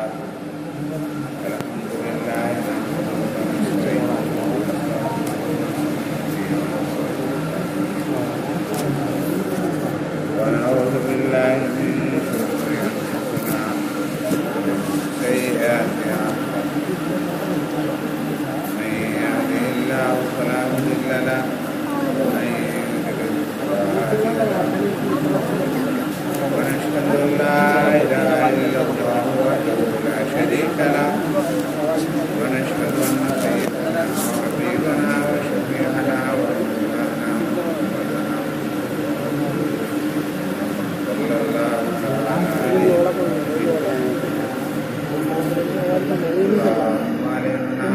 ونعوذ بالله من شرور أنفسنا ومن سيئات أعمالنا من يهده الله فلا مضل له ومن يضلل فلا هادي له ونشهد أن لا إله إلا الله وحده لا شريك له ونشهد أن سيدنا وحبيبنا وشفيعنا ونبينا صلى الله عليه وسلم اللهم علمنا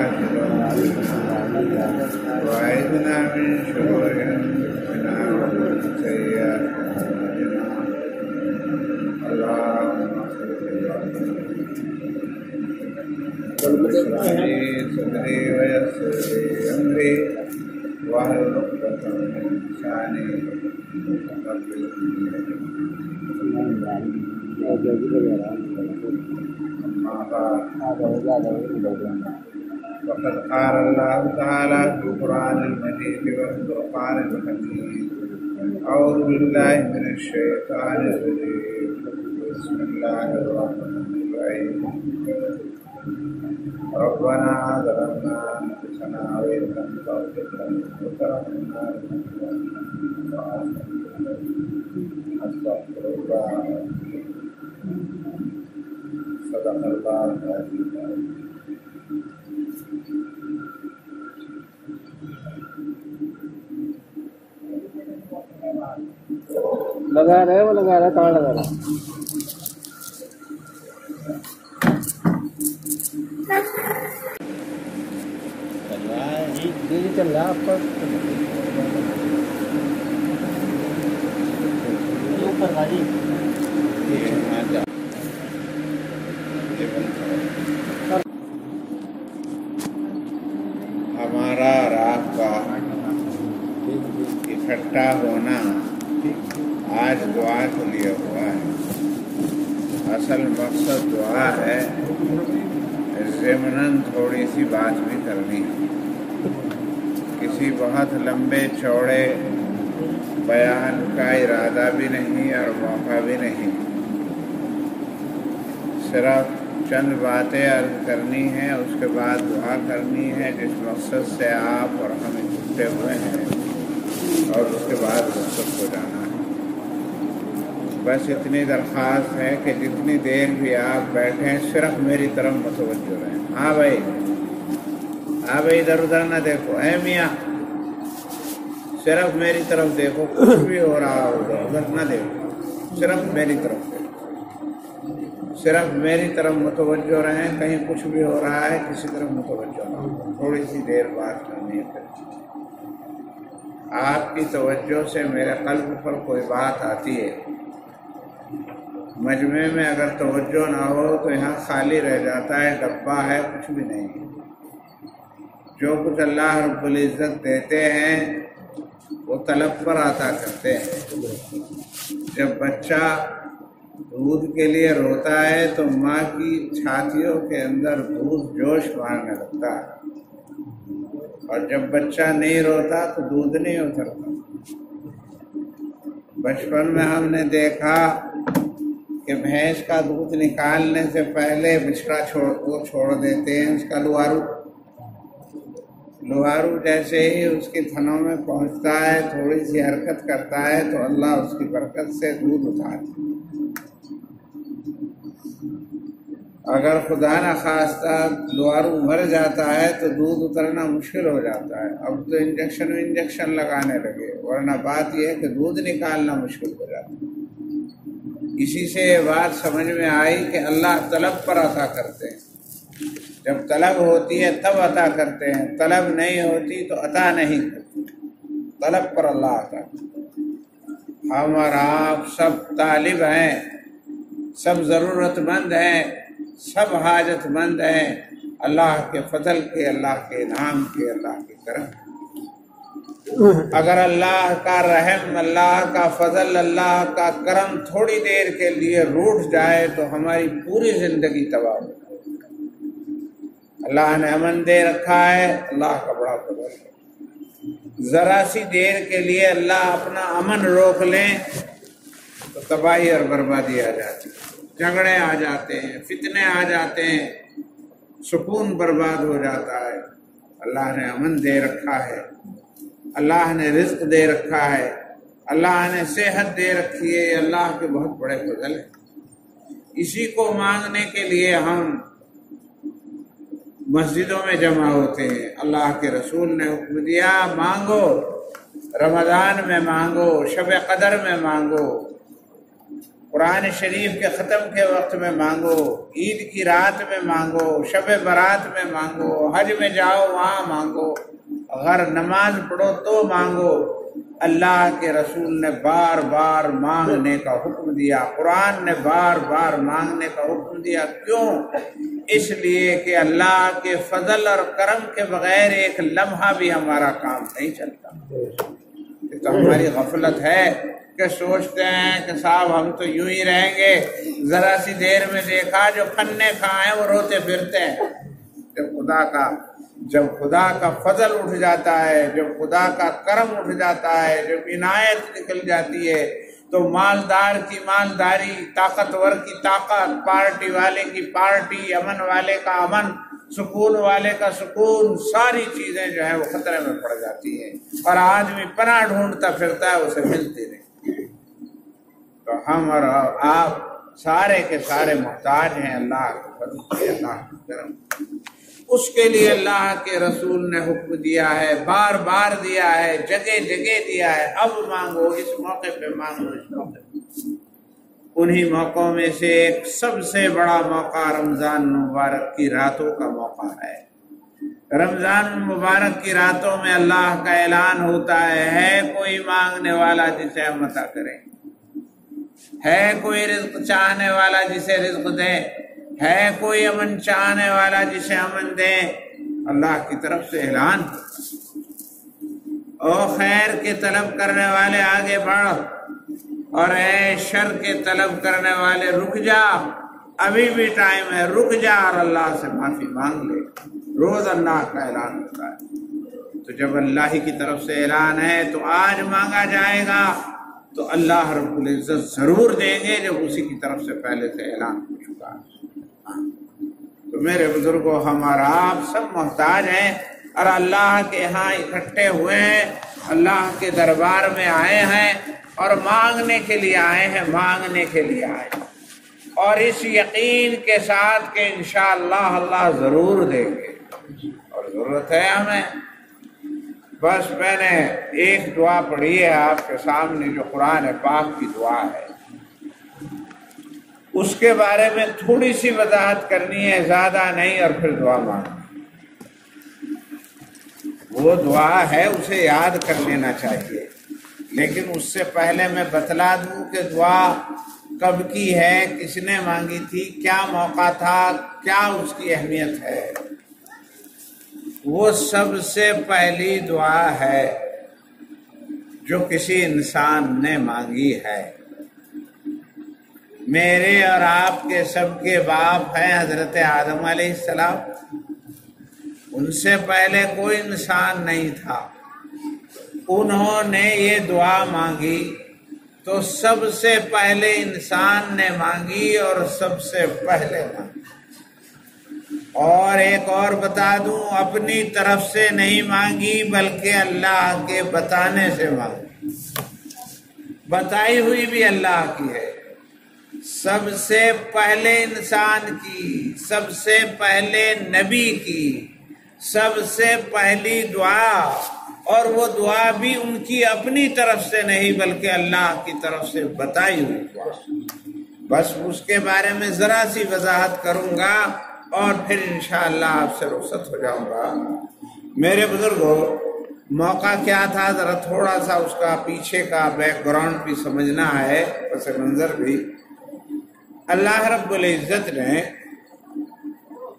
وأعذنا من شرور أنفسنا ومن سيئات أعمالنا اللهم اشرح لي صدري ويسر لي أمري واحلل عقدة من لساني وقد قال الله تعالى في القرآن المجيد والفرقان الحميد أعوذ بالله من الشيطان الرجيم بسم الله الرحمن الرحيم ربنا ظلمنا أنفسنا وإن لم تغفر لنا وترحمنا أستغفر الله صدق الله العظيم لگا رہے وہ لگا رہا کہاں لگا رہا جی چل رہا آپ کا ہمارا راہ کا اکٹھا ہونا آج دعا کے لیے ہوا ہے. اصل مقصد دعا ہے. ضمناً تھوڑی سی بات بھی کرنی ہے. کسی بہت لمبے چوڑے بیان کا ارادہ بھی نہیں اور موقع بھی نہیں. صرف چند باتیں عرض کرنی ہیں، اس کے بعد دعا کرنی ہے جس مقصد سے آپ اور ہم اکٹھے ہوئے ہیں، اور اس کے بعد مقصد کو جانا ہے. بس اتنی درخواست ہے کہ جتنی دیر بھی آپ بیٹھیں صرف میری طرف متوجہ رہیں. ہاں بھائی ادھر ادھر نہ دیکھو. اے میاں صرف میری طرف دیکھو. کچھ بھی ہو رہا ہوگا ادھر نہ دیکھو، صرف میری طرف دیکھو. صرف میری طرف متوجہ رہیں. کہیں کچھ بھی ہو رہا ہے کسی طرف متوجہ نہ ہو. تھوڑی سی دیر بات کرنی ہے. پھر آپ کی توجہ سے میرے قلب پر کوئی بات آتی ہے. مجمع میں اگر توجہ نہ ہو تو یہاں خالی رہ جاتا ہے، ڈبہ ہے، کچھ بھی نہیں. جو کچھ اللہ رب العزت دیتے ہیں وہ طلب پر عطا کرتے ہیں. جب بچہ دودھ کے لیے روتا ہے تو ماں کی چھاتیوں کے اندر دودھ جوش مارنے لگتا ہے، اور جب بچہ نہیں روتا تو دودھ نہیں اترتا. بچپن میں ہم نے دیکھا کہ بھینس کا دودھ نکالنے سے پہلے بچڑا چھوڑ دیتے ہیں. اس کا لوہارو جیسے ہی اس کے تھنوں میں پہنچتا ہے، تھوڑی سی حرکت کرتا ہے تو اللہ اس کی برکت سے دودھ اٹھاتا ہے. اگر خدا نہ خواستہ لوہارو مر جاتا ہے تو دودھ اترنا مشکل ہو جاتا ہے. اب تو انجیکشن لگانے لگے، ورنہ بات یہ ہے کہ دودھ نکالنا مشکل ہو جاتا ہے. اسی سے یہ بات سمجھ میں آئی کہ اللہ طلب پر عطا کرتے ہیں. جب طلب ہوتی ہے تب عطا کرتے ہیں، طلب نہیں ہوتی تو عطا نہیں کرتے. طلب پر اللہ عطا کرتے. ہم اور آپ سب طالب ہیں، سب ضرورت مند ہیں، سب حاجت مند ہیں. اللہ کے فضل کے، اللہ کے انعام کے، اللہ کی کرم. اگر اللہ کا رحم، اللہ کا فضل، اللہ کا کرم تھوڑی دیر کے لیے روٹھ جائے تو ہماری پوری زندگی تباہ ہو جائے۔ اللہ نے امن دے رکھا ہے، اللہ کا بڑا فضل ہے۔ ذرا سی دیر کے لیے اللہ اپنا امن روک لیں تو تباہی اور بربادی آ جاتی ہے، جھگڑے آ جاتے ہیں، فتنے آ جاتے ہیں، سکون برباد ہو جاتا ہے۔ اللہ نے امن دے رکھا ہے، اللہ نے رزق دے رکھا ہے، اللہ نے صحت دے رکھی ہے، اللہ کے بہت بڑے فضل ہیں۔ اسی کو مانگنے کے لیے ہم مسجدوں میں جمع ہوتے ہیں۔ اللہ کے رسول نے حکم دیا مانگو، رمضان میں مانگو، شب قدر میں مانگو، قرآن شریف کے ختم کے وقت میں مانگو، عید کی رات میں مانگو، شب برات میں مانگو، حج میں جاؤ وہاں مانگو، اگر نماز پڑھو تو مانگو۔ اللہ کے رسول نے بار بار مانگنے کا حکم دیا، قرآن نے بار بار مانگنے کا حکم دیا۔ کیوں؟ اس لیے کہ اللہ کے فضل اور کرم کے بغیر ایک لمحہ بھی ہمارا کام نہیں چلتا۔ یہ تو ہماری غفلت ہے کہ سوچتے ہیں کہ صاحب ہم تو یوں ہی رہیں گے، ذرا سی دیر میں دیکھا جو کھنے کھائیں وہ روتے پھرتے ہیں۔ جب خدا کا فضل اٹھ جاتا ہے، جب خدا کا کرم اٹھ جاتا ہے، جب عنایت نکل جاتی ہے تو مالدار کی مالداری، طاقتور کی طاقت، پارٹی والے کی پارٹی، امن والے کا امن، سکون والے کا سکون، ساری چیزیں جو ہیں وہ خطرے میں پڑ جاتی ہیں اور آدمی پناہ ڈھونڈتا پھرتا ہے، اسے ملتی نہیں۔ تو ہم اور آپ سارے کے سارے محتاج ہیں اللہ کے فضل کے، اللہ کے کرم۔ اس کے لیے اللہ کے رسول نے حکم دیا ہے، بار بار دیا ہے، جگہ جگہ دیا ہے، اب مانگو، اس موقع پہ مانگو، اس موقع پہ۔ انہی موقعوں میں سے ایک سب سے بڑا موقع رمضان مبارک کی راتوں کا موقع ہے۔ رمضان مبارک کی راتوں میں اللہ کا اعلان ہوتا ہے کوئی مانگنے والا جسے ہم عطا کریں، ہے کوئی رزق چاہنے والا جسے رزق دیں، ہے کوئی امن چاہنے والا جسے امن دیں۔ اللہ کی طرف سے اعلان، او خیر کے طلب کرنے والے آگے بڑھ، اور اے شر کے طلب کرنے والے رک جا، ابھی بھی ٹائم ہے، رک جا اور اللہ سے معافی مانگ لے۔ روز اللہ کا اعلان ہوتا ہے، تو جب اللہ ہی کی طرف سے اعلان ہے تو آج مانگا جائے گا تو اللہ رب العزت ضرور دیں گے جب اسی کی طرف سے پہلے سے اعلان ہو چکا ہے۔ تو میرے بزرگوں، ہمارا آپ سب محتاج ہیں اور اللہ کے ہاں اکٹھے ہوئے ہیں، اللہ کے دربار میں آئے ہیں اور مانگنے کے لیے آئے ہیں، مانگنے کے لیے آئے ہیں، اور اس یقین کے ساتھ کہ انشاءاللہ اللہ ضرور دیں گے، اور ضرورت ہے ہمیں۔ بس میں نے ایک دعا پڑھی ہے آپ کے سامنے جو قرآن پاک کی دعا ہے، اس کے بارے میں تھوڑی سی وضاحت کرنی ہے، زیادہ نہیں، اور پھر دعا مانگنی۔ وہ دعا ہے، اسے یاد کر لینا چاہیے، لیکن اس سے پہلے میں بتلا دوں کہ دعا کب کی ہے، کس نے مانگی تھی، کیا موقع تھا، کیا اس کی اہمیت ہے۔ وہ سب سے پہلی دعا ہے جو کسی انسان نے مانگی ہے۔ میرے اور آپ کے سب کے باپ ہیں حضرت آدم علیہ السلام، ان سے پہلے کوئی انسان نہیں تھا، انہوں نے یہ دعا مانگی تو سب سے پہلے انسان نے مانگی اور سب سے پہلے مانگی۔ اور ایک اور بتا دوں، اپنی طرف سے نہیں مانگی بلکہ اللہ کے بتانے سے مانگی، بتائی ہوئی بھی اللہ کی ہے۔ سب سے پہلے انسان کی، سب سے پہلے نبی کی، سب سے پہلی دعا، اور وہ دعا بھی ان کی اپنی طرف سے نہیں بلکہ اللہ کی طرف سے بتائی ہوئی دعا۔ بس اس کے بارے میں ذرا سی وضاحت کروں گا اور پھر انشاءاللہ آپ سے رخصت ہو جاؤں گا۔ میرے بزرگوں، موقع کیا تھا، ذرا تھوڑا سا اس کا پیچھے کا بیک گراؤنڈ بھی سمجھنا ہے، پس منظر بھی۔ اللہ رب العزت نے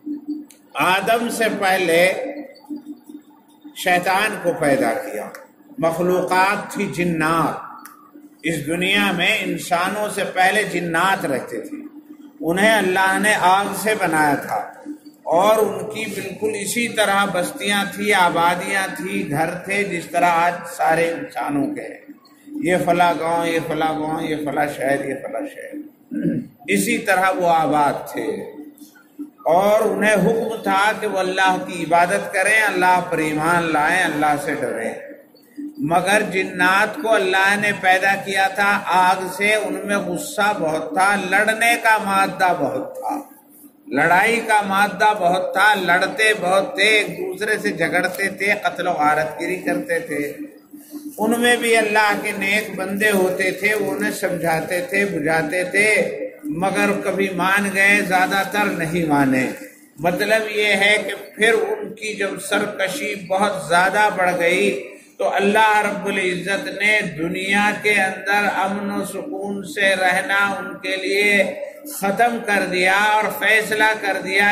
آدم سے پہلے شیطان کو پیدا کیا، مخلوقات تھی جنات۔ اس دنیا میں انسانوں سے پہلے جنات رہتے تھے، انہیں اللہ نے آگ سے بنایا تھا، اور ان کی بالکل اسی طرح بستیاں تھی، آبادیاں تھی، گھر تھے جس طرح آج سارے انسانوں کے ہیں، یہ فلاں گاؤں، یہ فلاں گاؤں، یہ فلاں شہر، یہ فلاں شہر، اسی طرح وہ آباد تھے۔ اور انہیں حکم تھا کہ وہ اللہ کی عبادت کریں، اللہ پر ایمان لائیں، اللہ سے ڈریں۔ مگر جنات کو اللہ نے پیدا کیا تھا آگ سے، ان میں غصہ بہت تھا، لڑنے کا مادہ بہت تھا، لڑائی کا مادہ بہت تھا، لڑتے بہت تھے، ایک دوسرے سے جھگڑتے تھے، قتل و غارت گیری کرتے تھے۔ ان میں بھی اللہ کے نیک بندے ہوتے تھے، وہ انہیں سمجھاتے تھے، بجھاتے تھے، مگر کبھی مان گئے، زیادہ تر نہیں مانے۔ مطلب یہ ہے کہ پھر ان کی جب سرکشی بہت زیادہ بڑھ گئی تو اللہ رب العزت نے دنیا کے اندر امن و سکون سے رہنا ان کے لیے ختم کر دیا، اور فیصلہ کر دیا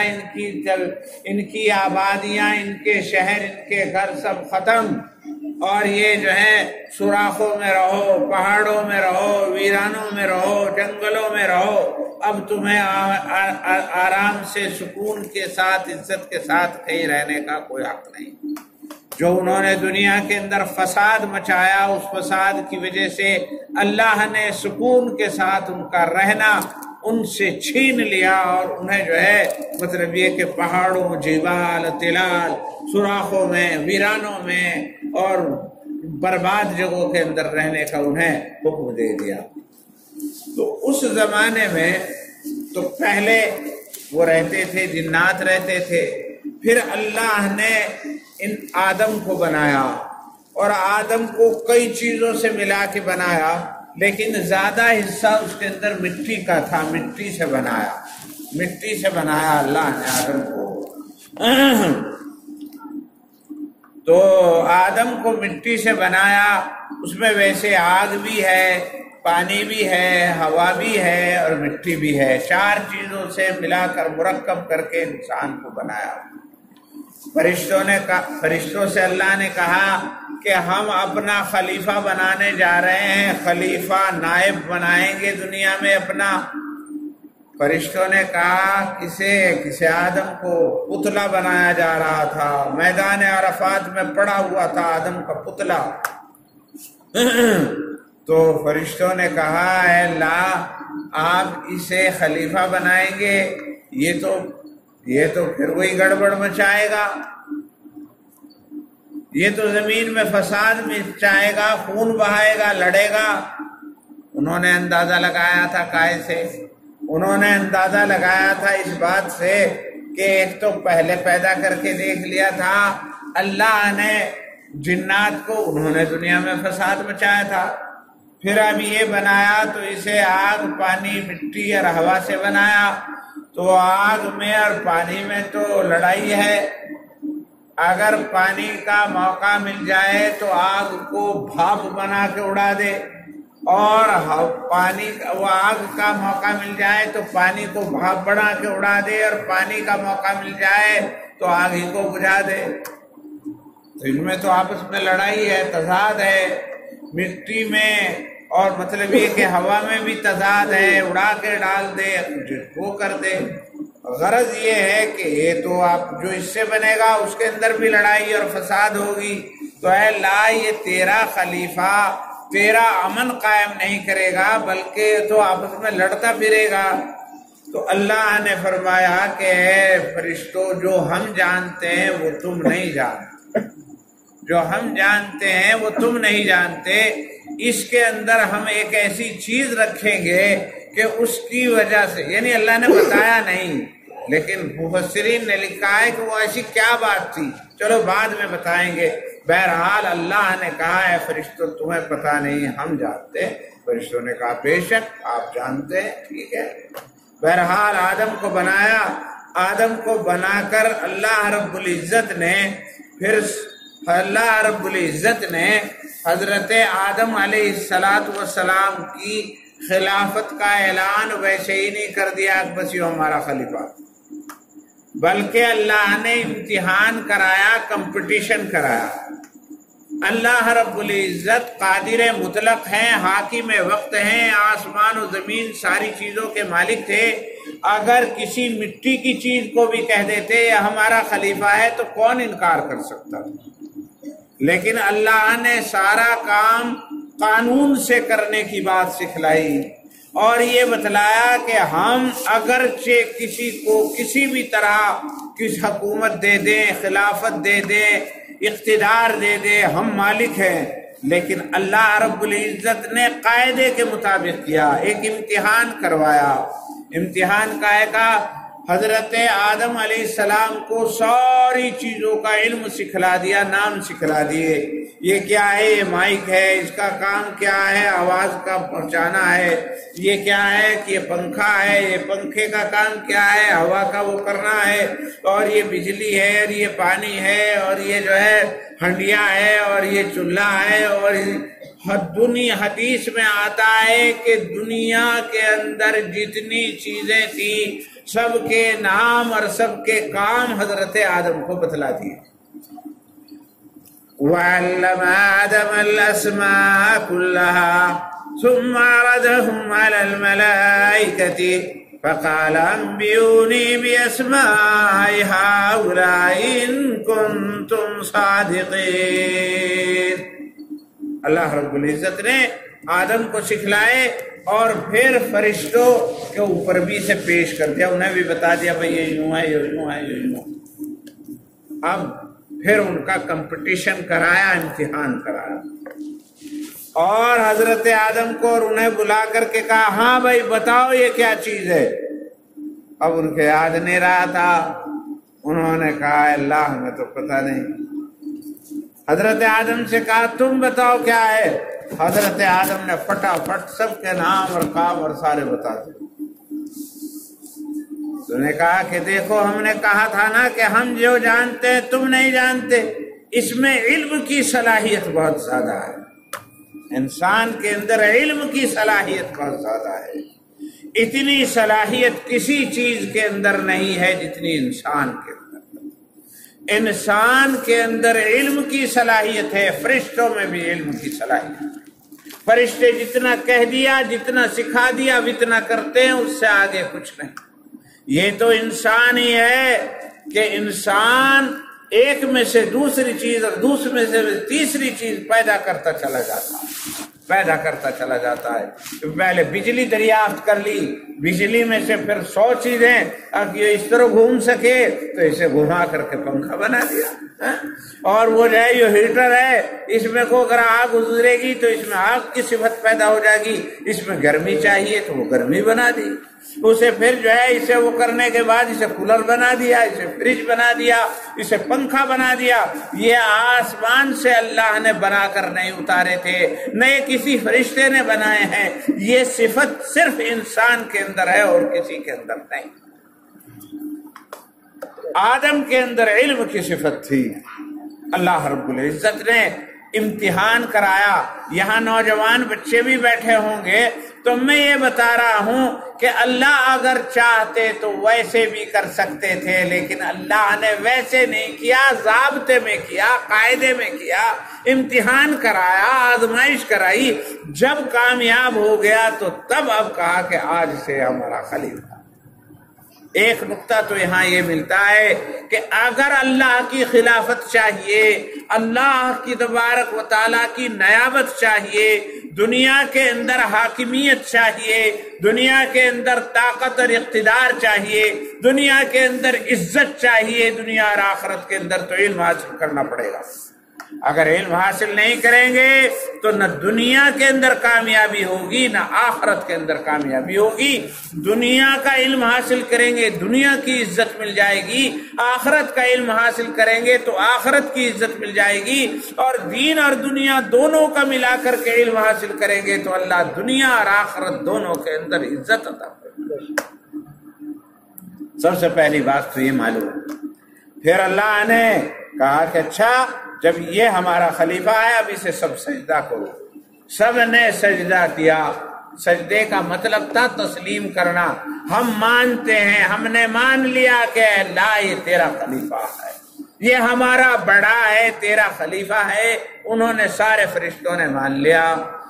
ان کی آبادیاں، ان کے شہر، ان کے گھر سب ختم، اور یہ جو ہے سوراخوں میں رہو، پہاڑوں میں رہو، ویرانوں میں رہو، جنگلوں میں رہو، اب تمہیں آرام سے سکون کے ساتھ، عزت کے ساتھ کہیں رہنے کا کوئی حق نہیں۔ جو انہوں نے دنیا کے اندر فساد مچایا، اس فساد کی وجہ سے اللہ نے سکون کے ساتھ ان کا رہنا ان سے چھین لیا، اور انہیں جو ہے مطلب یہ کہ پہاڑوں، جبال، تلال، سوراخوں میں، ویرانوں میں اور برباد جگہوں کے اندر رہنے کا انہیں حکم دے دیا۔ تو اس زمانے میں تو پہلے وہ رہتے تھے، جنات رہتے تھے، پھر اللہ نے ان آدم کو بنایا، اور آدم کو کئی چیزوں سے ملا کے بنایا، لیکن زیادہ حصہ اس کے اندر مٹی کا تھا، مٹی سے بنایا، مٹی سے بنایا اللہ نے آدم کو۔ تو آدم کو مٹی سے بنایا، اس میں ویسے آگ بھی ہے، پانی بھی ہے، ہوا بھی ہے اور مٹی بھی ہے، چار چیزوں سے ملا کر مرکب کر کے انسان کو بنایا۔ فرشتوں سے اللہ نے کہا کہ ہم اپنا خلیفہ بنانے جا رہے ہیں، خلیفہ نائب بنائیں گے دنیا میں اپنا۔ فرشتوں نے کہا کسے آدم کو پتلا بنایا جا رہا تھا، میدان عرفات میں پڑا ہوا تھا آدم کا پتلا۔ تو فرشتوں نے کہا اے اللہ، آپ اسے خلیفہ بنائیں گے، یہ تو پھر وہی گڑبڑ مچائے گا، یہ تو زمین میں فساد مچائے گا، خون بہائے گا، لڑے گا۔ انہوں نے اندازہ لگایا تھا کائے سے؟ انہوں نے اندازہ لگایا تھا اس بات سے کہ ایک تو پہلے پیدا کر کے دیکھ لیا تھا اللہ نے جنات کو، انہوں نے دنیا میں فساد مچایا تھا، پھر اب یہ بنایا تو اسے آگ، پانی، مٹی اور ہوا سے بنایا، تو آگ میں اور پانی میں تو لڑائی ہے۔ اگر پانی کا موقع مل جائے تو آگ کو بھاپ بنا کے اڑا دے، اور وہ آگ کا موقع مل جائے تو پانی کو بھاپ بنا کے اڑا دے، اور پانی کا موقع مل جائے تو آگ ہی کو بجھا دے۔ تو ان میں تو آپس میں لڑائی ہے، تضاد ہے، مٹی میں اور مطلب یہ کہ ہوا میں بھی تضاد ہے، اڑا کے ڈال دے، وہ کر دے۔ غرض یہ ہے کہ یہ تو آپ جو اس سے بنے گا اس کے اندر بھی لڑائی اور فساد ہوگی، تو اے اللہ یہ تیرا خلیفہ تیرا امن قائم نہیں کرے گا، بلکہ تو آپس میں لڑتا پھرے گا۔ تو اللہ نے فرمایا کہ اے فرشتوں، جو ہم جانتے ہیں وہ تم نہیں جانتے، جو ہم جانتے ہیں وہ تم نہیں جانتے، اس کے اندر ہم ایک ایسی چیز رکھیں گے کہ اس کی وجہ سے، یعنی اللہ نے بتایا نہیں لیکن مفسرین نے لکھا ہے کہ وہ ایسی کیا بات تھی، چلو بعد میں بتائیں گے۔ بہرحال اللہ نے کہا ہے فرشتوں تمہیں پتہ نہیں، ہم جانتے۔ فرشتوں نے کہا بے شک آپ جانتے ہیں، ٹھیک ہے۔ بہرحال آدم کو بنایا، آدم کو بنا کر اللہ رب العزت نے حضرت آدم علیہ السلام کی خلافت کا اعلان ویسے ہی نہیں کر دیا کہ بس یہ ہمارا خلیفہ، بلکہ اللہ نے امتحان کرایا، کمپٹیشن کرایا۔ اللہ رب العزت قادر مطلق ہیں، حاکم وقت ہیں، آسمان و زمین ساری چیزوں کے مالک تھے۔ اگر کسی مٹی کی چیز کو بھی کہہ دیتے یہ ہمارا خلیفہ ہے تو کون انکار کر سکتا؟ لیکن اللہ نے سارا کام قانون سے کرنے کی بات سکھلائی اور یہ بتلایا کہ ہم اگرچہ کسی کو کسی بھی طرح کس حکومت دے دیں، خلافت دے دیں، اقتدار دے دیں، ہم مالک ہیں، لیکن اللہ رب العزت نے قاعدے کے مطابق کیا، ایک امتحان کروایا۔ امتحان کا حضرت آدم علیہ السلام کو ساری چیزوں کا علم سکھلا دیا، نام سکھلا دیے، یہ کیا ہے، یہ مائک ہے، اس کا کام کیا ہے، آواز کا پہنچانا ہے، یہ کیا ہے کہ یہ پنکھا ہے، یہ پنکھے کا کام کیا ہے، ہوا کا وہ کرنا ہے، اور یہ بجلی ہے، اور یہ پانی ہے، اور یہ جو ہے ہنڈیا ہے، اور یہ چولہا ہے، اور دنیا حدیث میں آتا ہے کہ دنیا کے اندر جتنی چیزیں تھیں سب کے نام اور سب کے کام حضرت آدم کو بتلا دیے۔ وَعَلَّمَ آدَمَ الْأَسْمَاءَ كُلَّهَا ثُمَّ عَرَضَهُمْ عَلَى الْمَلَائِكَةِ فَقَالَ أَنبِئُونِي بِأَسْمَاءِ هَؤُلَاءِ إِن كُنتُمْ صَادِقِينَ۔ اللہ رب العزت نے آدم کو سکھلائے اور پھر فرشتوں کے اوپر بھی سے پیش کر دیا، انہیں بھی بتا دیا بھائی یہ یوں ہے، یہ یوں ہے، یہ یوں ہے۔ اب پھر ان کا کمپٹیشن کرایا، امتحان کرایا، اور حضرت آدم کو اور انہیں بلا کر کے کہا ہاں بھائی بتاؤ یہ کیا چیز ہے۔ اب ان کے یاد نہیں رہا تھا، انہوں نے کہا اللہ ہمیں تو پتہ نہیں۔ حضرت آدم سے کہا تم بتاؤ کیا ہے۔ حضرت آدم نے فٹافٹ سب کے نام اور کام اور سارے بتا دیے۔ تو نے کہا کہ دیکھو ہم نے کہا تھا نا کہ ہم جو جانتے ہیں تم نہیں جانتے، اس میں علم کی صلاحیت بہت زیادہ ہے، انسان کے اندر علم کی صلاحیت بہت زیادہ ہے۔ اتنی صلاحیت کسی چیز کے اندر نہیں ہے جتنی انسان کے اندر۔ انسان کے اندر علم کی صلاحیت ہے، فرشتوں میں بھی علم کی صلاحیت ہے۔ فرشتے جتنا کہہ دیا، جتنا سکھا دیا، اتنا کرتے ہیں، اس سے آگے کچھ نہیں۔ یہ تو انسان ہی ہے کہ انسان ایک میں سے دوسری چیز اور دوسرے میں سے تیسری چیز پیدا کرتا چلا جاتا ہے۔ پہلے بجلی دریافت کر لی، بجلی میں سے پھر 100 چیزیں، اب یہ اس طرح گھوم سکے تو اسے گھما کر کے پنکھا بنا دیا، اور وہ جو ہے یہ ہیٹر ہے، اس میں کو اگر آگ گزرے گی تو اس میں آگ کی صفت پیدا ہو جائے گی، اس میں گرمی چاہیے تو وہ گرمی بنا دی، اسے پھر جو ہے اسے وہ کرنے کے بعد اسے کولر بنا دیا، اسے فریج بنا دیا، اسے پنکھا بنا دیا۔ یہ آسمان سے اللہ نے بنا کر نہیں اتارے تھے، نہ یہ کسی فرشتے نے بنائے ہیں، یہ صفت صرف انسان کے اندر ہے اور کسی کے اندر نہیں۔ آدم کے اندر علم کی صفت تھی، اللہ رب العزت نے امتحان کرایا۔ یہاں نوجوان بچے بھی بیٹھے ہوں گے تو میں یہ بتا رہا ہوں کہ اللہ اگر چاہتے تو ویسے بھی کر سکتے تھے، لیکن اللہ نے ویسے نہیں کیا، ضابطے میں کیا، قاعدے میں کیا، امتحان کرایا، آزمائش کرائی۔ جب کامیاب ہو گیا تو تب اب کہا کہ آج سے ہمارا خلیفہ۔ ایک نقطہ تو یہاں یہ ملتا ہے کہ اگر اللہ کی خلافت چاہیے، اللہ کی تبارک و تعالیٰ کی نیابت چاہیے، دنیا کے اندر حاکمیت چاہیے، دنیا کے اندر طاقت اور اقتدار چاہیے، دنیا کے اندر عزت چاہیے، دنیا اور آخرت کے اندر تو علم حاصل کرنا پڑے گا۔ اگر علم حاصل نہیں کریں گے تو نہ دنیا کے اندر کامیابی ہوگی نہ آخرت کے اندر کامیابی ہوگی۔ دنیا کا علم حاصل کریں گے دنیا کی عزت مل جائے گی، آخرت کا علم حاصل کریں گے تو آخرت کی عزت مل جائے گی، اور دین اور دنیا دونوں کا ملا کر کے علم حاصل کریں گے تو اللہ دنیا اور آخرت دونوں کے اندر عزت عطا کرے گا۔ سب سے پہلی بات تو یہ معلوم۔ پھر اللہ نے کہا کہ اچھا جب یہ ہمارا خلیفہ ہے اب اسے سب سجدہ کرو۔ سب نے سجدہ کیا۔ سجدے کا مطلب تھا تسلیم کرنا، ہم مانتے ہیں، ہم نے مان لیا کہ اللہ یہ تیرا خلیفہ ہے، یہ ہمارا بڑا ہے، تیرا خلیفہ ہے۔ انہوں نے سارے فرشتوں نے مان لیا۔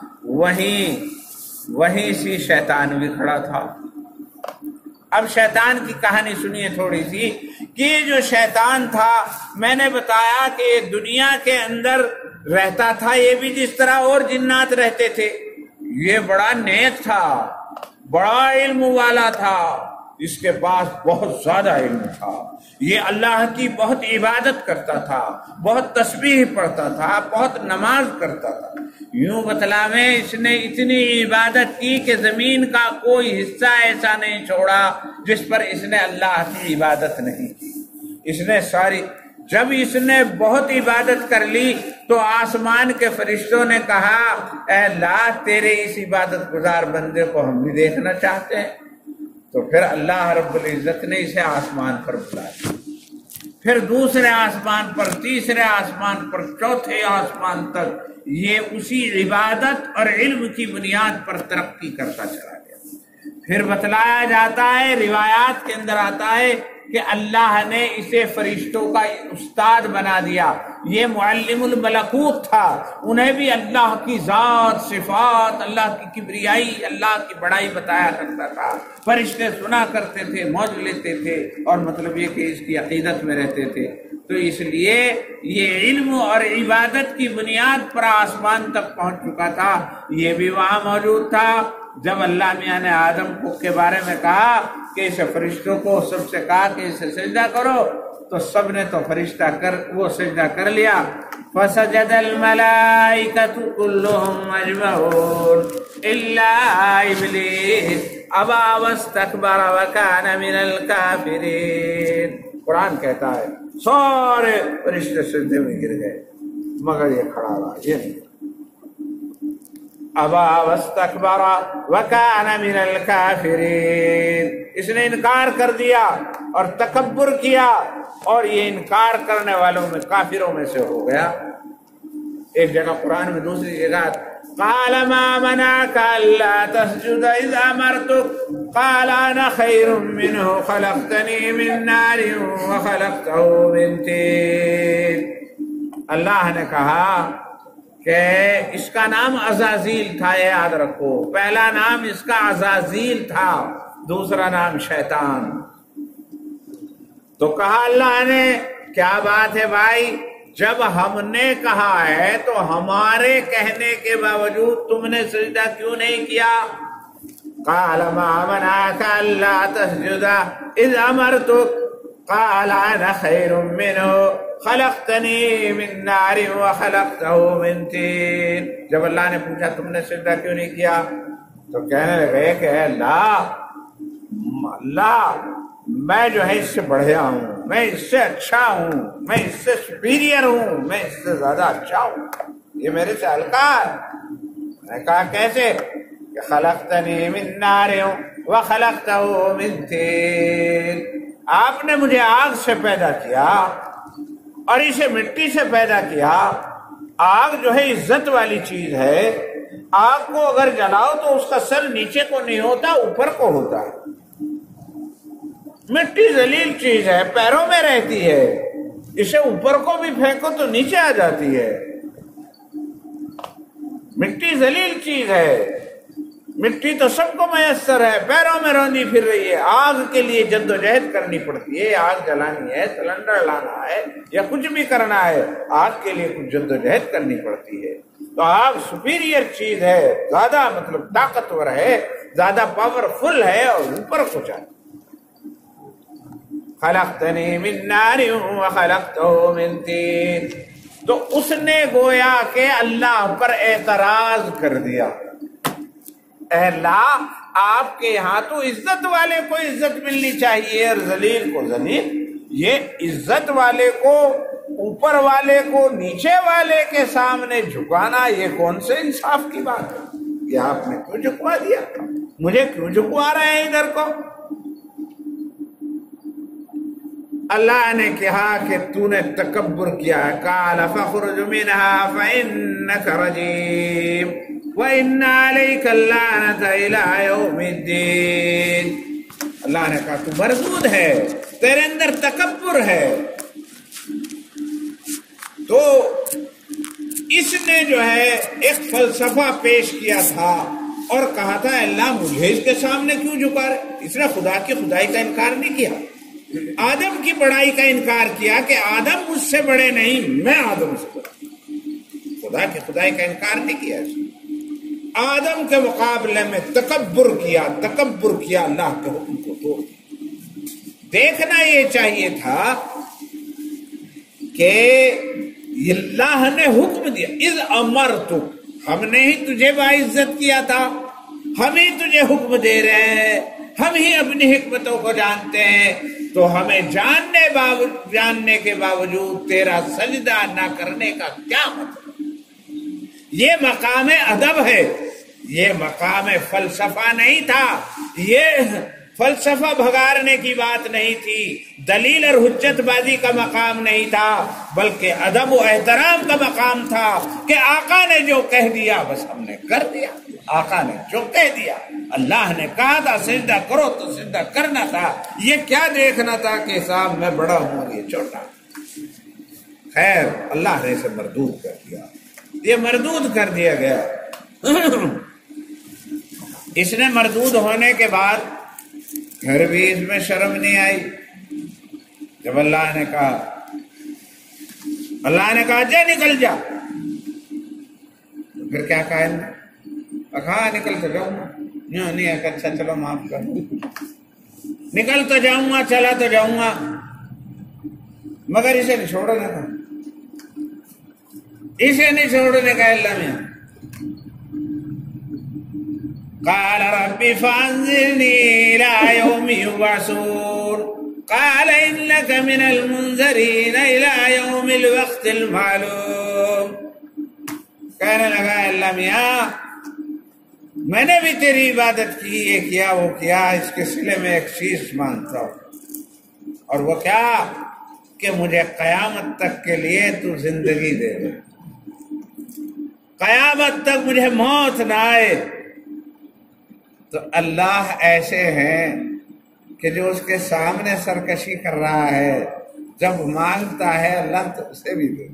وہیں سی شیطان بھی کھڑا تھا۔ اب شیطان کی کہانی سنیے تھوڑی سی کہ جو شیطان تھا، میں نے بتایا کہ دنیا کے اندر رہتا تھا، یہ بھی جس طرح اور جنات رہتے تھے۔ یہ بڑا نیک تھا، بڑا علم والا تھا، اس کے پاس بہت زیادہ علم تھا۔ یہ اللہ کی بہت عبادت کرتا تھا، بہت تسبیح پڑھتا تھا، بہت نماز کرتا تھا۔ یوں بتلاویں اس نے اتنی عبادت کی کہ زمین کا کوئی حصہ ایسا نہیں چھوڑا جس پر اس نے اللہ کی عبادت نہیں کی۔ جب اس نے بہت عبادت کر لی تو آسمان کے فرشتوں نے کہا، اے اللہ تیرے اس عبادت گزار بندے کو ہم بھی دیکھنا چاہتے ہیں۔ تو پھر اللہ رب العزت نے اسے آسمان پر بلایا، پھر دوسرے آسمان پر، تیسرے آسمان پر، چوتھے آسمان تک یہ اسی عبادت اور علم کی بنیاد پر ترقی کرتا چلا گیا۔ پھر بتلایا جاتا ہے، روایات کے اندر آتا ہے کہ اللہ نے اسے فرشتوں کا استاد بنا دیا۔ یہ معلم الملکوت تھا، انہیں بھی اللہ کی ذات، صفات، اللہ کی کبریائی، اللہ کی بڑائی بتایا کرتا تھا۔ فرشتے سنا کرتے تھے، موج لیتے تھے، اور مطلب یہ کہ اس کی عقیدت میں رہتے تھے۔ تو اس لیے یہ علم اور عبادت کی بنیاد پر آسمان تک پہنچ چکا تھا، یہ بھی وہاں موجود تھا۔ جب اللہ میاں نے آدم کو کے بارے میں کہا کہ اس فرشتوں کو سب سے کہا کہ اسے سجدہ کرو، تو سب نے تو وہ سجدہ کر لیا۔ فسجد الملائکۃ کلھم اجمعون الا ابلیس ابا واستکبر وکان من الکافرین۔ قرآن کہتا ہے سارے فرشتے سجدے میں گر گئے مگر یہ کھڑا رہا، یہ نہیں۔ ابا واستکبر وکان من الکافرین، اس نے انکار کر دیا اور تکبر کیا، اور یہ انکار کرنے والوں میں، کافروں میں سے ہو گیا۔ ایک جگہ قرآن میں، دوسری جگہ قال ما منعك الا تسجد اذ امرتك قال انا خير منه خلقتني من نار وخلقته من طين۔ اللہ نے کہا کہ اس کا نام عزازیل تھا، یاد رکھو، پہلا نام اس کا عزازیل تھا، دوسرا نام شیطان۔ تو کہا اللہ نے، کیا بات ہے بھائی، جب ہم نے کہا ہے تو ہمارے کہنے کے باوجود تم نے سجدہ کیوں نہیں کیا؟ قال ما منعك الا تسجد اذ امرتك قال انا خير منه خلقتني من نار وخلقته من طين۔ جب اللہ نے پوچھا تم نے سجدہ کیوں نہیں کیا تو کہنے لگے کہ اللہ میں جو ہے اس سے بڑھیا ہوں، میں اس سے اچھا ہوں، میں اس سے سپیریئر ہوں، میں اس سے زیادہ اچھا ہوں، یہ میرے سے ہلکا ہے۔ میں نے کہا کیسے؟ کہ خلقتنی من نار وخلقته من طین، آپ نے مجھے آگ سے پیدا کیا اور اسے مٹی سے پیدا کیا۔ آگ جو ہے عزت والی چیز ہے، آگ کو اگر جلاؤ تو اس کا سر نیچے کو نہیں ہوتا، اوپر کو ہوتا ہے۔ مٹی ذلیل چیز ہے، پیروں میں رہتی ہے، اسے اوپر کو بھی پھینکو تو نیچے آ جاتی ہے۔ مٹی ذلیل چیز ہے، مٹی تو سب کو میسر ہے، پیروں میں روندی پھر رہی ہے۔ آگ کے لیے جدوجہد کرنی پڑتی ہے، آگ جلانی ہے، سلنڈر لانا ہے یا کچھ بھی کرنا ہے، آگ کے لیے کچھ جدوجہد کرنی پڑتی ہے۔ تو آگ سپیریئر چیز ہے، زیادہ مطلب طاقتور ہے، زیادہ پاورفل ہے اور اوپر کو جاتی۔ خلقتنی من نار وخلقته من طین، تو اس نے گویا کہ اللہ پر اعتراض کر دیا، اے اللہ آپ کے یہاں تو عزت والے کو عزت ملنی چاہیے اور ذلیل کو ذلیل، یہ عزت والے کو اوپر والے کو نیچے والے کے سامنے جھکانا، یہ کون سے انصاف کی بات ہے؟ یہ آپ نے کیوں جھکوا دیا؟ مجھے کیوں جھکوا رہے ہیں ادھر کو؟ اللہ نے کہا کہ تو نے تکبر کیا ہے، قال فاخرج منها فإنك رجيم وإن عليك اللعنة إلى يوم الدين۔ اللہ نے کہا تو مردود ہے، تیرے اندر تکبر ہے، تو اس نے جو ہے ایک فلسفہ پیش کیا تھا اور کہا تھا اللہ مجھے اس کے سامنے کیوں جھکا رہے. اس نے خدا کی خدائی کا انکار نہیں کیا، آدم کی بڑائی کا انکار کیا کہ آدم مجھ سے بڑے نہیں، میں آدم سے بڑا. خدا کی خدائی کا انکار نہیں کیا، آدم کے مقابلے میں تکبر کیا اللہ کے حکم کو توڑ دیا. دیکھنا یہ چاہیے تھا کہ اللہ نے حکم دیا، اذ امرت، ہم نے ہی تجھے باعزت کیا تھا، ہم ہی تجھے حکم دے رہے ہیں، ہم ہی اپنی حکمتوں کو جانتے ہیں، تو ہمیں جاننے کے باوجود تیرا سجدہ نہ کرنے کا کیا مطلب؟ یہ مقام ادب ہے، یہ مقام فلسفہ نہیں تھا، یہ فلسفہ بھگارنے کی بات نہیں تھی، دلیل اور حجت بازی کا مقام نہیں تھا، بلکہ ادب و احترام کا مقام تھا کہ آقا نے جو کہہ دیا بس ہم نے کر دیا. آقا نے جو کہہ دیا، اللہ نے کہا تھا سجدہ کرو تو سجدہ کرنا تھا. یہ کیا دیکھنا تھا کہ صاحب میں بڑا ہوں یہ چھوٹا. خیر اللہ نے اسے مردود کر دیا، یہ مردود کر دیا گیا. اس نے مردود ہونے کے بعد پھر بھی اس میں شرم نہیں آئی. جب اللہ نے کہا جا نکل جا، تو پھر کیا کہا کہا نکل تو جاؤں گا، نہیں اچھا چلو معاف کر، نکل تو جاؤں گا، چلا تو جاؤں گا، مگر اسے نہیں چھوڑنے کا، اسے نہیں چھوڑنے کا. اللہ میں قال رب فانظرني الى يوم يبعثون قال انك من المنذرين الى يوم الوقت المعلوم. کہنے لگا اللہ میاں میں نے بھی تیری عبادت کی، یہ کیا وہ کیا، اس کے سلے میں ایک چیز مانتا ہوں، اور وہ کیا کہ مجھے قیامت تک کے لیے تو زندگی دے دے، قیامت تک مجھے موت نہ آئے. تو اللہ ایسے ہیں کہ جو اس کے سامنے سرکشی کر رہا ہے، جب مانگتا ہے اللہ تو اسے بھی دے.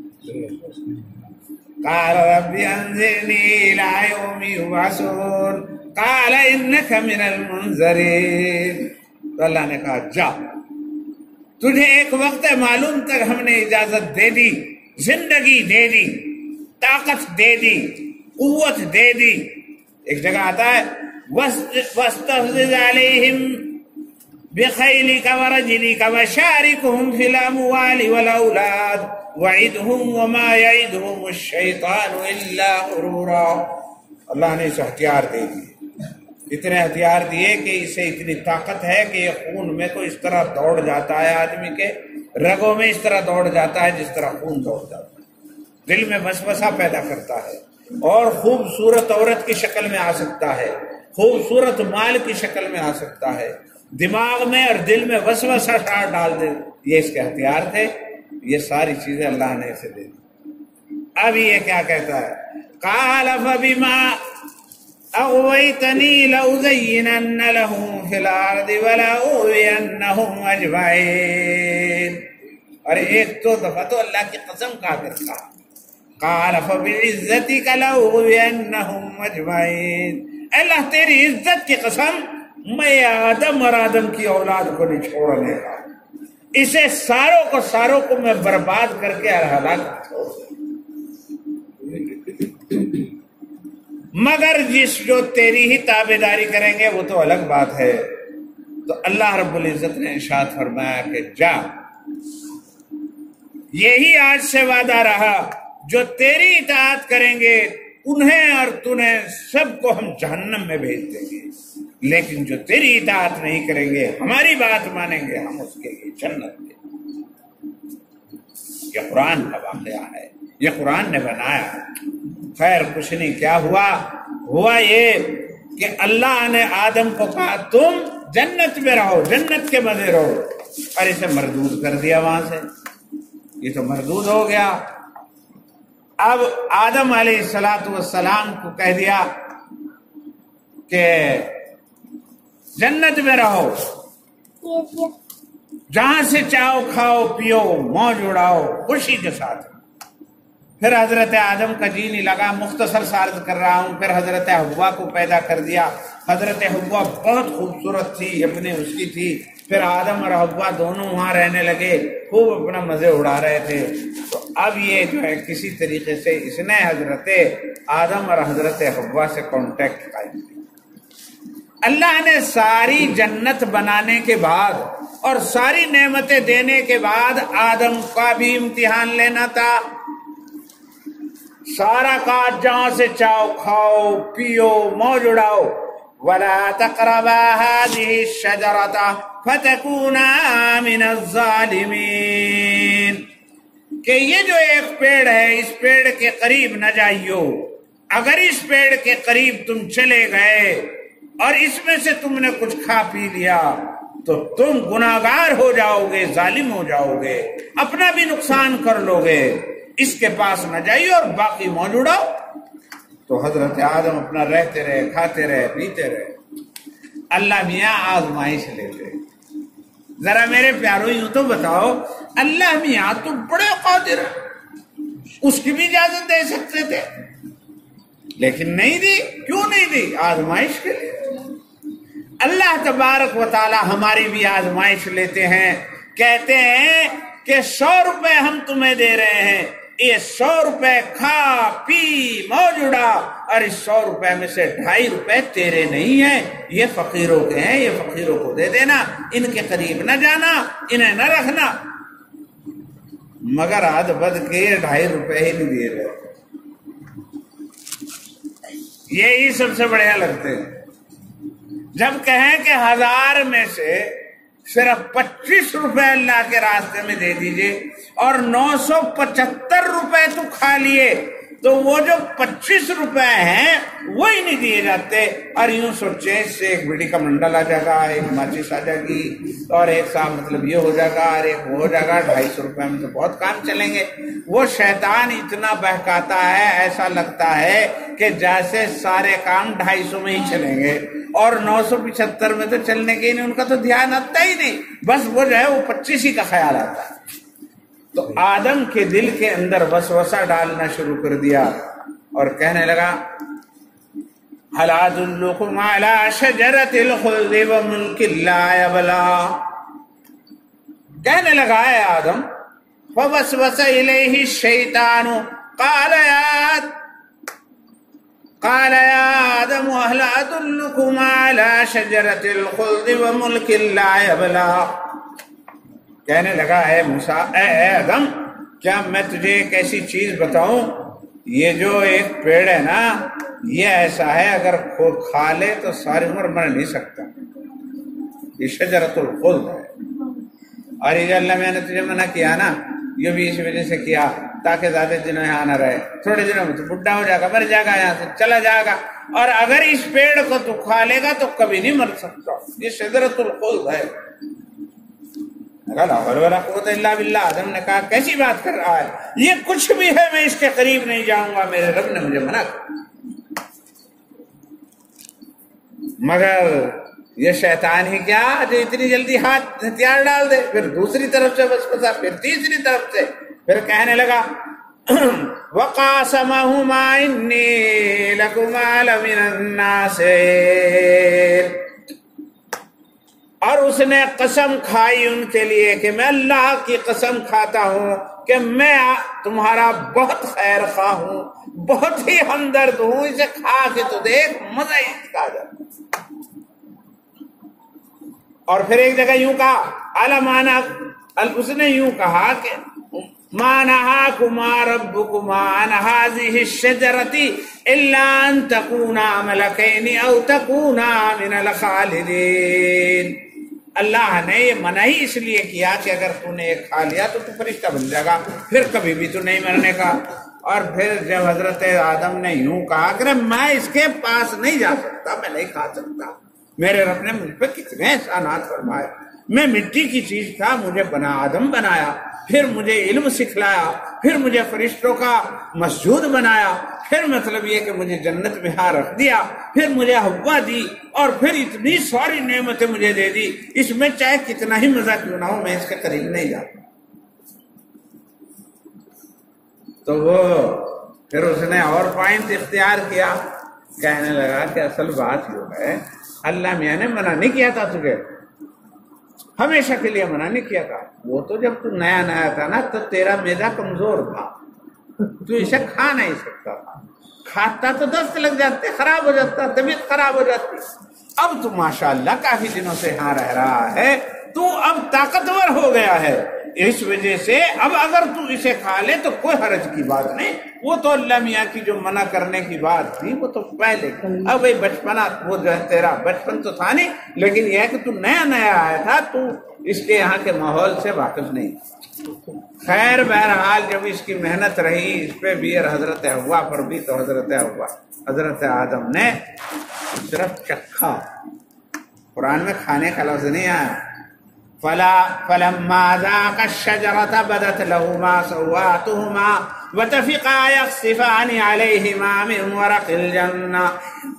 قال رب انظرنی الی یوم یبعثون قال انک من المنذرین. تو اللہ نے کہا جا، تجھے ایک وقت معلوم تک ہم نے اجازت دے دی، زندگی دے دی، طاقت دے دی، قوت دے دی. ایک جگہ آتا ہے وَاسْتَفْزِزْ عَلَيْهِمْ بِخَيْلِكَ وَرَجِلِكَ وَشَارِكُهُمْ فِي الْأَمْوَالِ وَالْأَوْلَادِ وَعِدْهُمْ وَمَا يَعِدُهُمُ الشَّيْطَانُ إِلَّا غُرُورًا. اللہ نے اسے ہتھیار دے دیے، اتنے ہتھیار دیے کہ اسے اتنی طاقت ہے کہ یہ خون میں تو اس طرح دوڑ جاتا ہے، آدمی کے رگوں میں اس طرح دوڑ جاتا ہے جس طرح خون دوڑ جاتا ہے، دل میں وسوسہ پیدا کرتا ہے، اور خوبصورت عورت کی شکل میں آ سکتا ہے، خوبصورت مال کی شکل میں آ سکتا ہے، دماغ میں اور دل میں وسوسہ ڈال دے. یہ اس کے ہتھیار تھے، یہ ساری چیزیں اللہ نے اسے دے دی. اب یہ کیا کہتا ہے قال فبما اغویتنی لأزینن لهم فی الارض ولأغوینہم اجمعین. اور ایک تو دفعہ تو اللہ کی قسم کھا کر کہا قال فبعزتک لأغوینہم اجمعین. اللہ تیری عزت کی قسم میں آدم اور آدم کی اولاد کو نہیں چھوڑنے کا، اسے ساروں کو میں برباد کر کے ہلاک چھوڑ دوں، مگر جو تیری ہی تابعداری کریں گے وہ تو الگ بات ہے. تو اللہ رب العزت نے ارشاد فرمایا کہ جا، یہی آج سے وعدہ رہا، جو تیری اطاعت کریں گے انہیں اور تنہیں سب کو ہم جہنم میں بھیج دیں گے، لیکن جو تیری اطاعت نہیں کریں گے، ہماری بات مانیں گے، ہم اس کے لیے جنت دیں گے. یہ قرآن کا واقعہ ہے، یہ قرآن نے بنایا ہے. خیر کچھ نہیں، کیا ہوا یہ کہ اللہ نے آدم کو کہا تم جنت میں رہو، جنت کے مزے رہو، اور اسے مردود کر دیا وہاں سے. یہ تو مردود ہو گیا. اب آدم علیہ السلام کو کہہ دیا کہ جنت میں رہو، جہاں سے چاہو کھاؤ پیو، موج اڑاؤ خوشی کے ساتھ. پھر حضرت آدم کا جی نہیں لگا، مختصر سارد کر رہا ہوں، پھر حضرت حوا کو پیدا کر دیا۔ حضرت حوا بہت خوبصورت تھی، اپنی اس کی تھی، پھر آدم اور حوا دونوں وہاں رہنے لگے، خوب اپنا مزے اڑا رہے تھے۔ تو اب یہ جو ہے کسی طریقے سے اس نے حضرت آدم اور حضرت حوا سے کانٹیکٹ قائم کیا۔ اللہ نے ساری جنت بنانے کے بعد اور ساری نعمتیں دینے کے بعد آدم کا بھی امتحان لینا تھا۔ سارا کاٹ، جہاں سے چاہو کھاؤ پیو موج اڑاؤ، وَلَا تَقْرَبَا هَٰذِهِ الشَّجَرَةَ فَتَكُونَا مِنَ الظَّالِمِينَ، کہ یہ جو ایک پیڑ ہے اس پیڑ کے قریب نہ جائیو، اگر اس پیڑ کے قریب تم چلے گئے اور اس میں سے تم نے کچھ کھا پی لیا تو تم گناہگار ہو جاؤ گے، ظالم ہو جاؤ گے، اپنا بھی نقصان کر لو گے، اس کے پاس نہ جائیے اور باقی موج اڑاؤ۔ تو حضرت آدم اپنا رہتے رہے، کھاتے رہے، پیتے رہے۔ اللہ میاں آزمائش لیتے۔ ذرا میرے پیارو یوں تو بتاؤ، اللہ میاں تو بڑے قادر ہیں، اس کی بھی اجازت دے سکتے تھے لیکن نہیں دی۔ کیوں نہیں دی؟ آزمائش کے لیے۔ اللہ تبارک و تعالی ہماری بھی آزمائش لیتے ہیں، کہتے ہیں کہ 100 روپے ہم تمہیں دے رہے ہیں، یہ 100 روپے کھا پی موج اڑا، اور اس 100 روپے میں سے 2.5 روپے تیرے نہیں ہیں، یہ فقیروں کے ہیں، یہ فقیروں کو دے دینا، ان کے قریب نہ جانا، انہیں نہ رکھنا۔ مگر آد بد کے 2.5 روپے ہی نہیں دیے گئے۔ یہی سب سے بڑھیا لگتے ہیں جب کہیں کہ 1000 میں سے صرف 25 روپے اللہ کے راستے میں دے دیجئے اور 975 روپے تو کھا لیے، تو وہ جو 25 روپے ہیں وہی نہیں دیے جاتے، اور یوں سوچیں اس سے ایک بیڑی کا منڈل آ جائے گا، ایک ماچس آ جائے گی، اور ایک صاحب مطلب یہ ہو جائے گا اور ایک وہ ہو جائے گا، 250 روپے میں تو بہت کام چلیں گے۔ وہ شیطان اتنا بہکاتا ہے، ایسا لگتا ہے کہ جیسے سارے کام 250 میں ہی چلیں گے، اور 975 میں تو چلنے کے نہیں، ان کا تو دھیان آتا ہی نہیں، بس وہ جو ہے وہ 25 ہی کا خیال آتا ہے۔ تو آدم کے دل کے اندر وسوسہ ڈالنا شروع کر دیا اور کہنے لگا هل أدلكم على شجرة الخلد وملك لا يبلى، کہنے لگا ہے آدم فوسوس إليه الشيطان قال يا آدم هل أدلكم على شجرة الخلد وملك لا يبلى، کہنے لگا اے موسیٰ، اے آدم، کیا میں تجھے ایک ایسی چیز بتاؤں، یہ جو ایک پیڑ ہے نا یہ ایسا ہے اگر خود کھا لے تو ساری عمر مر نہیں سکتا، یہ شجرۃ الخلد ہے۔ اور یہ جو اللہ میں نے تجھے منع کیا نا یہ بھی اس وجہ سے کیا تاکہ زیادہ دنوں یہاں نہ رہے، تھوڑے دنوں میں تو بڈھا ہو جائے گا، مر جائے گا، یہاں سے چلا جائے گا، اور اگر اس پیڑ کو تو کھا لے گا تو کبھی نہیں مر سکتا، یہ شجرۃ الخلد ہے۔ لا حول ولا قوت الا باللہ۔ آدم نے کہا کیسی بات کر رہا ہے، یہ کچھ بھی ہے میں اس کے قریب نہیں جاؤں گا، میرے رب نے مجھے منع کیا۔ مگر یہ شیطان ہی کیا جو اتنی جلدی ہاتھ ہتھیار ڈال دے، پھر دوسری طرف سے وسوسہ، پھر تیسری طرف سے، پھر کہنے لگا وَقَاسَمَهُمَا إِنِّي لَكُمَا لَمِنَ النَّاصِحِينَ، اور اس نے قسم کھائی ان کے لیے کہ میں اللہ کی قسم کھاتا ہوں کہ میں تمہارا بہت خیر خواہ ہوں، بہت ہی ہمدرد ہوں، اسے کھا کے تو دیکھ مزہ ہی آ جاتا۔ اور پھر ایک جگہ یوں کہا اس نے یوں کہا کہ مَا نَهَاكُمَا رَبُّكُمَا عَنْ هَٰذِهِ الشَّجَرَةِ إِلَّا أَن تَكُونَا مَلَكَيْنِ أَوْ تَكُونَا مِنَ الْخَالِدِينَ، اللہ نے یہ منع ہی اس لیے کیا کہ اگر تو نے ایک کھا لیا تو تو فرشتہ بن جائے گا، پھر کبھی بھی تو نہیں مرنے کا۔ اور پھر جب حضرت آدم نے یوں کہا کہ میں اس کے پاس نہیں جا سکتا، میں نہیں کھا سکتا، میرے رب نے مجھ پہ کتنے احسانات فرمائے، میں مٹی کی چیز تھا، مجھے آدم بنایا، پھر مجھے علم سکھلایا، پھر مجھے فرشتوں کا مسجود بنایا، پھر مطلب یہ کہ مجھے جنت میں ہاں رکھ دیا، پھر مجھے حوا دی، اور پھر اتنی ساری نعمتیں مجھے دے دی، اس میں چاہے کتنا ہی مزہ کیوں نہ ہو میں اس کے قریب نہیں جاتا۔ تو وہ پھر اس نے اور پوائنٹ اختیار کیا، کہنے لگا کہ اصل بات یہ ہے اللہ میاں نے منع نہیں کیا تھا تجھے، ہمیشہ کے لیے منع نہیں کیا تھا، وہ تو جب تو نیا نیا تھا نا تو تیرا معدہ کمزور تھا، تو اسے کھا نہیں سکتا تھا، کھاتا تو دست لگ جاتے، خراب ہو جاتا، طبیعت خراب ہو جاتی۔ اب تو ماشاءاللہ کافی دنوں سے یہاں رہ رہا ہے، تو اب طاقتور ہو گیا ہے، اس وجہ سے اب اگر تو اسے کھا لے تو کوئی حرج کی بات نہیں، وہ تو اللہ میاں کی جو منع کرنے کی بات تھی وہ تو پہلے کی۔ اب بھائی بچپنا وہ جو ہے تیرا بچپن تو تھا نہیں، لیکن یہ ہے کہ تو نیا نیا آیا تھا، تو اس کے یہاں کے ماحول سے واقف نہیں۔ خیر بہرحال جب اس کی محنت رہی اس پہ بھی اور حضرت حوا پر بھی، تو حضرت آدم نے صرف چکھا، قرآن میں کھانے کا لفظ نہیں آیا، فلما ذاق الشجرة بدت لهما سوآتهما وطفقا يخصفان عليهما من ورق الجنة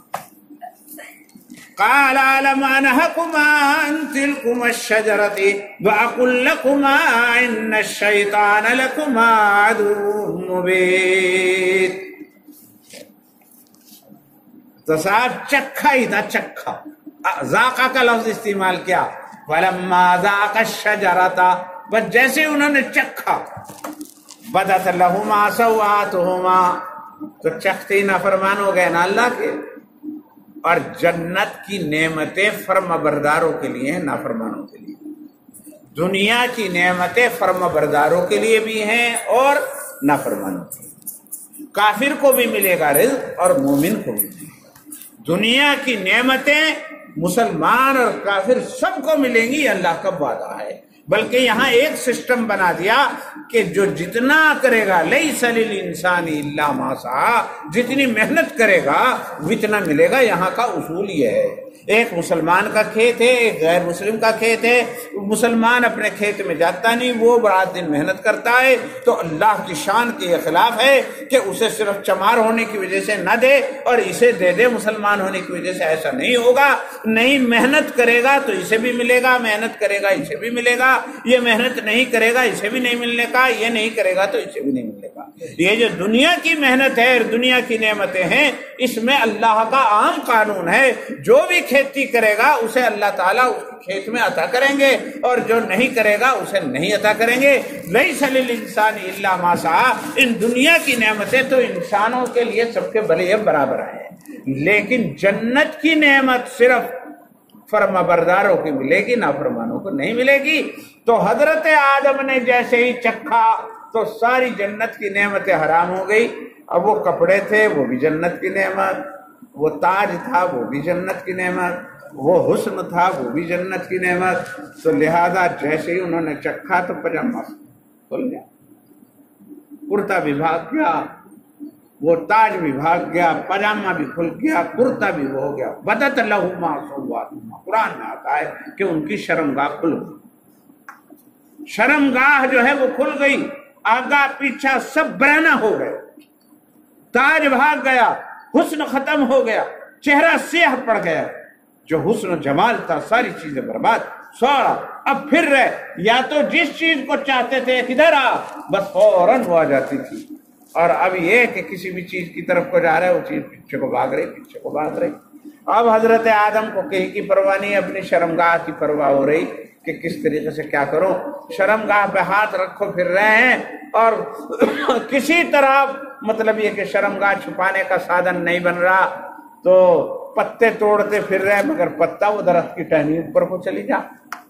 قال ألم أنهكما عن تلكما الشجرة وأقل لكما إن الشيطان لكما عدو مبين۔ تو صاحب چکھا ہی تھا، چکھا، ذاقہ کا لفظ استعمال کیا، فلما ذاق الشجرة، بس جیسے انہوں نے چکھا، بدت لہما سوآتہما، تو چکھتے ہی نافرمان ہو گئے نا اللہ کے۔ اور جنت کی نعمتیں فرما برداروں کے لیے ہیں، نافرمانوں کے لیے۔ دنیا کی نعمتیں فرما برداروں کے لیے بھی ہیں اور نافرمانوں کے لیے۔ کافر کو بھی ملے گا رزق اور مومن کو بھی ملے گا۔ دنیا کی نعمتیں مسلمان اور کافر سب کو ملیں گی، اللہ کا وعدہ ہے۔ بلکہ یہاں ایک سسٹم بنا دیا کہ جو جتنا کرے گا، لیس للانسان الا ما سعی، جتنی محنت کرے گا اتنا ملے گا۔ یہاں کا اصول یہ ہے، ایک مسلمان کا کھیت ہے، ایک غیر مسلم کا کھیت ہے، مسلمان اپنے کھیت میں جاتا نہیں، وہ رات دن محنت کرتا ہے، تو اللہ کی شان کے خلاف ہے کہ اسے صرف چمار ہونے کی وجہ سے نہ دے اور اسے دے دے مسلمان ہونے کی وجہ سے، ایسا نہیں ہوگا۔ نہیں، محنت کرے گا تو اسے بھی ملے گا، محنت کرے گا اسے بھی ملے گا، یہ محنت نہیں کرے گا اسے بھی نہیں ملنے کا، یہ نہیں کرے گا تو اسے بھی نہیں ملے گا۔ یہ جو دنیا کی محنت ہے اور دنیا کی نعمتیں ہیں، اس میں اللہ کا عام قانون ہے، جو بھی کھیتی کرے گا اسے اللہ تعالیٰ اس کھیت میں عطا کریں گے، اور جو نہیں کرے گا اسے نہیں عطا کریں گے۔ لیس للانسان الا ما سعی، ان دنیا کی نعمتیں تو انسانوں کے لیے سب کے بلے برابر ہیں، لیکن جنت کی نعمت صرف فرما برداروں کی ملے گی، نافرمانوں کو نہیں ملے گی۔ تو حضرت آدم نے جیسے ہی چکھا تو ساری جنت کی نعمتیں حرام ہو گئی۔ اب وہ کپڑے تھے وہ بھی جنت کی نعمت، وہ تاج تھا وہ بھی جنت کی نعمت، وہ حسن تھا وہ بھی جنت کی نعمت۔ تو لہذا جیسے ہی انہوں نے چکھا تو پجامہ کھل گیا، کرتا بھی بھاگ گیا، وہ تاج بھی بھاگ گیا، پجامہ بھی کھل گیا، کرتا بھی وہ ہو گیا۔ بدت لہما سوآتہما، قرآن میں آتا ہے کہ ان کی شرمگاہ کھل گئی، شرمگاہ جو ہے وہ کھل گئی، آگا پیچھا سب برہنہ ہو گئے، تاج بھاگ گیا، حسن ختم ہو گیا، چہرہ سیاہ پڑ گیا، جو حسن و جمال تھا ساری چیزیں برباد، سارا اب پھر رہے، یا تو جس چیز کو چاہتے تھے کدھر آ، بس فوراً وہ آ جاتی تھی، اور اب یہ کہ کسی بھی چیز کی طرف کو جا رہا ہے وہ چیز پیچھے کو بھاگ رہی، پیچھے کو بھاگ رہی۔ اب حضرت آدم کو کہیں کی پرواہ نہیں، اپنی شرمگاہ کی پرواہ ہو رہی کہ کس طریقے سے کیا کروں۔ شرمگاہ پہ ہاتھ رکھو پھر رہے ہیں، اور کسی طرح مطلب یہ کہ شرمگاہ چھپانے کا سادن نہیں بن رہا، تو پتے توڑتے پھر رہے، مگر پتا وہ درخت کی ٹہنی اوپر کو چلی جا۔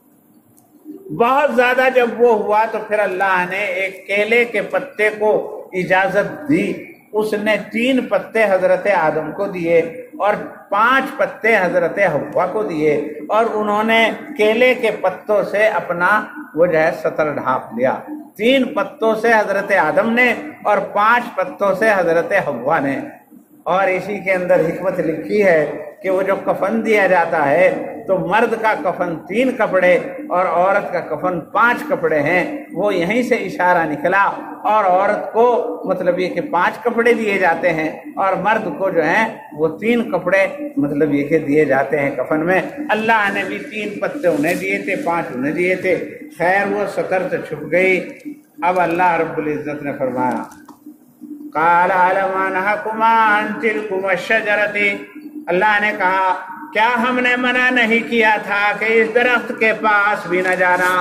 بہت زیادہ جب وہ ہوا تو پھر اللہ نے ایک کیلے کے پتے کو اجازت دی، اس نے 3 پتے حضرت آدم کو دیے اور 5 پتے حضرت حوا کو دیے، اور انہوں نے کیلے کے پتوں سے اپنا وہ جو ہے سطر ڈھانپ لیا۔ 3 پتوں سے حضرت آدم نے اور 5 پتوں سے حضرت حوا نے۔ اور اسی کے اندر حکمت لکھی ہے کہ وہ جو کفن دیا جاتا ہے تو مرد کا کفن 3 کپڑے اور عورت کا کفن 5 کپڑے ہیں، وہ یہیں سے اشارہ نکلا، اور عورت کو مطلب یہ کہ 5 کپڑے دیے جاتے ہیں اور مرد کو جو ہیں وہ 3 کپڑے مطلب یہ کہ دیے جاتے ہیں کفن میں۔ اللہ نے بھی 3 پتے انہیں دیے تھے، 5 انہیں دیے تھے۔ خیر وہ سطر تو چھپ گئی۔ اب اللہ رب العزت نے فرمایا قال ألم أنهكما عن تلكما الشجرة، اللہ نے کہا کیا ہم نے منع نہیں کیا تھا کہ اس درخت کے پاس بھی نہ جانا؟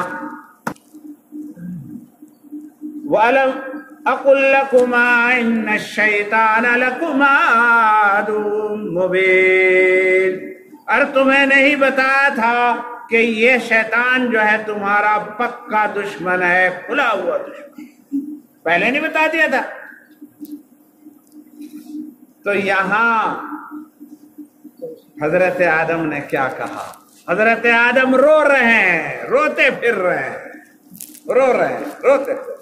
وَأَلَمْ أَقُلْ لَكُمَا إِنَّ الشَّيْطَانَ لَكُمَا عَدُوٌّ مُبِينٌ، اور تمہیں نہیں بتایا تھا کہ یہ شیطان جو ہے تمہارا پکا دشمن ہے، کھلا ہوا دشمن، پہلے نہیں بتا دیا تھا؟ تو یہاں حضرت آدم نے کیا کہا؟ حضرت آدم رو رہے ہیں، روتے پھر رہے ہیں، رو رہے ہیں، روتے پھر۔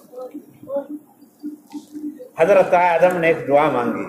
حضرت آدم نے ایک دعا مانگی،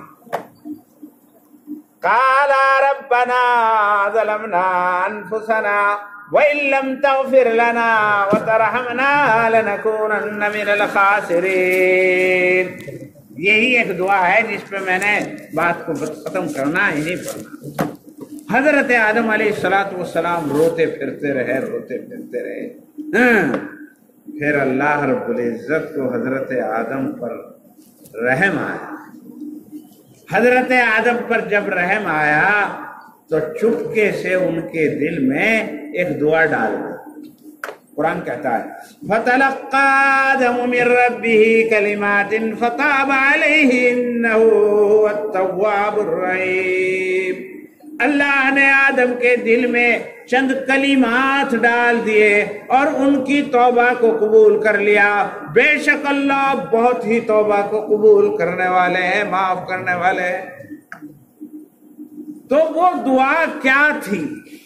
قال ربنا ظلمنا انفسنا وان لم تغفر لنا وترحمنا لنكونن من الخاسرین۔ یہی ایک دعا ہے جس پہ میں نے بات کو ختم کرنا ہی نہیں پڑنا۔ حضرت آدم علیہ السلام روتے پھرتے رہے، روتے پھرتے رہے، پھر اللہ رب العزت کو حضرت آدم پر رحم آیا۔ حضرت آدم پر جب رحم آیا تو چپکے سے ان کے دل میں ایک دعا ڈال دی۔ قرآن کہتا ہے فَتَلَقَّى آدَمُ مِن رَّبِّهِ كَلِمَاتٍ فَتَابَ عَلَيْهِ إِنَّهُ هُوَ التَّوَّابُ الرَّحِيمُ۔ اللہ نے آدم کے دل میں چند کلمات ڈال دیے اور ان کی توبہ کو قبول کر لیا۔ بے شک اللہ بہت ہی توبہ کو قبول کرنے والے ہیں، معاف کرنے والے ہیں۔ تو وہ دعا کیا تھی؟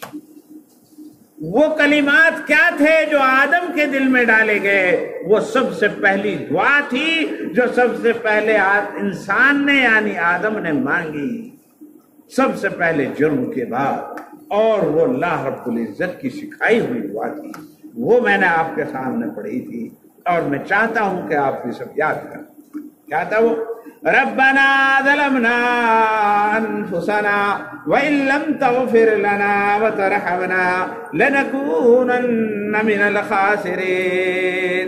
وہ کلمات کیا تھے جو آدم کے دل میں ڈالے گئے؟ وہ سب سے پہلی دعا تھی جو سب سے پہلے انسان نے یعنی آدم نے مانگی، سب سے پہلے جرم کے بعد، اور وہ اللہ رب العزت کی سکھائی ہوئی دعا تھی۔ وہ میں نے آپ کے سامنے پڑھی تھی اور میں چاہتا ہوں کہ آپ بھی سب یاد کریں۔ کیا تھا وہ؟ ربنا ظلمنا انفسنا وان لم تغفر لنا وترحمنا لنكونن من الخاسرین۔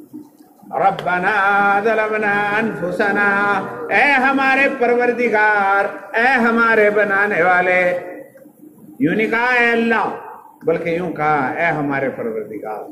ربنا ظلمنا انفسنا، اے ہمارے پروردگار، اے ہمارے بنانے والے، یوں نہیں کہا اے اللہ بلکہ یوں کہا اے ہمارے پروردگار،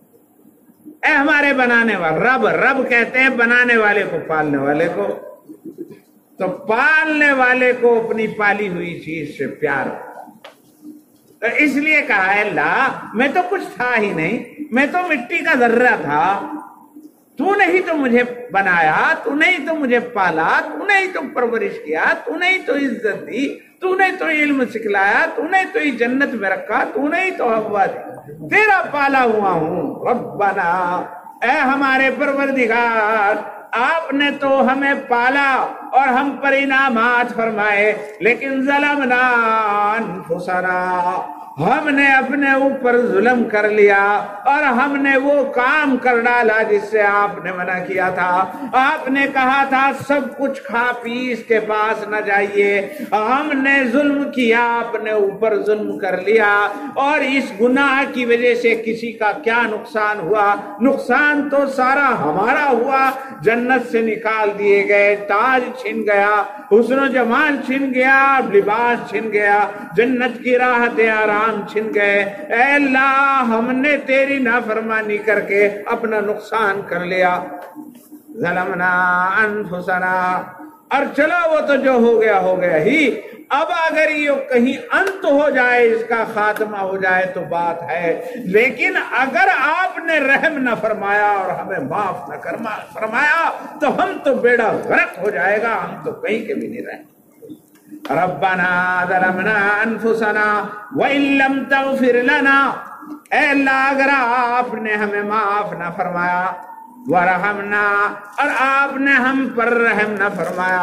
اے ہمارے بنانے والے۔ رب کہتے ہیں بنانے والے کو، پالنے والے کو۔ تو پالنے والے کو اپنی پالی ہوئی چیز سے پیار ہوتا، تو اس لیے کہا اے اللہ میں تو کچھ تھا ہی نہیں، میں تو مٹی کا ذرہ تھا، تو نے ہی تو مجھے بنایا، تو نے ہی تو مجھے پالا، تو نے ہی تو پرورش کیا، تو نے ہی تو عزت دی، تو نے تو علم سکھلایا، تو نے تو ہی جنت میں رکھا، تو نے ہی تو ہوا دی، تیرا پالا ہوا ہوں۔ ربنا، اے ہمارے پروردگار، آپ نے تو ہمیں پالا اور ہم پر انعامات فرمائے، لیکن ظلمنا انفسنا، ہم نے اپنے اوپر ظلم کر لیا اور ہم نے وہ کام کر ڈالا جس سے آپ نے منع کیا تھا۔ آپ نے کہا تھا سب کچھ کھا پی اس کے پاس نہ جائیے، ہم نے ظلم کیا، اپنے اوپر ظلم کر لیا، اور اس گناہ کی وجہ سے کسی کا کیا نقصان ہوا؟ نقصان تو سارا ہمارا ہوا۔ جنت سے نکال دیے گئے، تاج چھن گیا، حسن و جمال چھن گیا، لباس چھن گیا، جنت کی راحت آرام چھن گئے۔ اے اللہ ہم نے تیری نافرمانی کر کے اپنا نقصان کر لیا۔ ظلمنا انفسنا، اور چلو وہ تو جو ہو گیا ہو گیا ہی، اب اگر یہ کہیں انت ہو جائے، اس کا خاتمہ ہو جائے تو بات ہے، لیکن اگر آپ نے رحم نہ فرمایا اور ہمیں معاف نہ فرمایا تو ہم تو بیڑا غرق ہو جائے گا، ہم تو کہیں کے بھی نہیں رہیں۔ ربنا ظلمنا انفسنا وان لم تغفر لنا، اے اللہ اگر آپ نے ہمیں معاف نہ فرمایا، ورحمنا، اور آپ نے ہم پر رحم نہ فرمایا،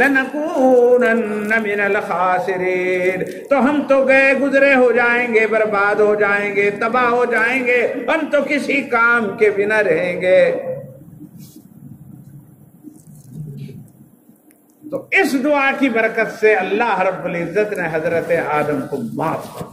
لنکونن من الخاسرین، تو ہم تو گئے گزرے ہو جائیں گے، برباد ہو جائیں گے، تباہ ہو جائیں گے، ہم تو کسی کام کے بھی نہ رہیں گے۔ تو اس دعا کی برکت سے اللہ رب العزت نے حضرت آدم کو معاف فرمایا۔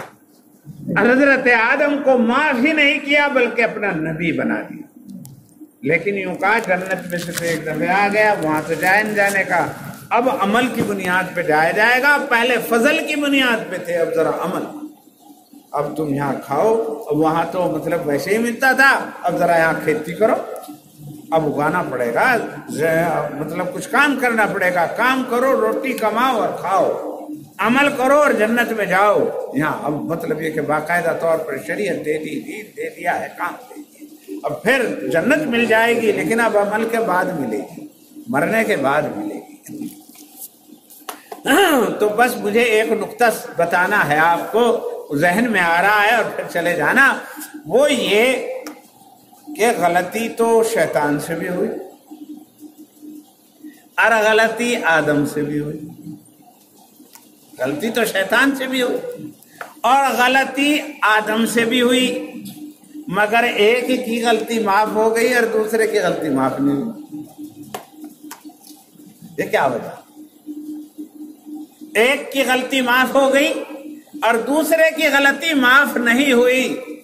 حضرت آدم کو معاف ہی نہیں کیا بلکہ اپنا نبی بنا دیا۔ لیکن یوں کہا جنت میں سے ایک دفعہ آ گیا، وہاں تو جانے کا، اب عمل کی بنیاد پہ جائے گا، پہلے فضل کی بنیاد پہ تھے، اب ذرا عمل، اب تم یہاں کھاؤ، وہاں تو مطلب ویسے ہی ملتا تھا، اب ذرا یہاں کھیتی کرو، اب اگانا پڑے گا، مطلب کچھ کام کرنا پڑے گا، کام کرو، روٹی کماؤ اور کھاؤ، عمل کرو اور جنت میں جاؤ۔ یہاں اب مطلب یہ کہ باقاعدہ طور پر شریعت دے دی، دین دے دیا ہے، کام دے دیا، اب پھر جنت مل جائے گی، لیکن اب عمل کے بعد ملے گی، مرنے کے بعد ملے گی۔ تو بس مجھے ایک نقطہ بتانا ہے آپ کو، ذہن میں آ رہا ہے اور پھر چلے جانا، وہ یہ کہ غلطی تو شیطان سے بھی ہوئی اور غلطی آدم سے بھی ہوئی، غلطی تو شیطان سے بھی ہوئی اور غلطی آدم سے بھی ہوئی، مگر ایک کی غلطی معاف ہو گئی اور دوسرے کی غلطی معاف نہیں ہوئی۔ یہ کیا وجہ؟ ایک کی غلطی معاف ہو گئی اور دوسرے کی غلطی معاف نہیں ہوئی،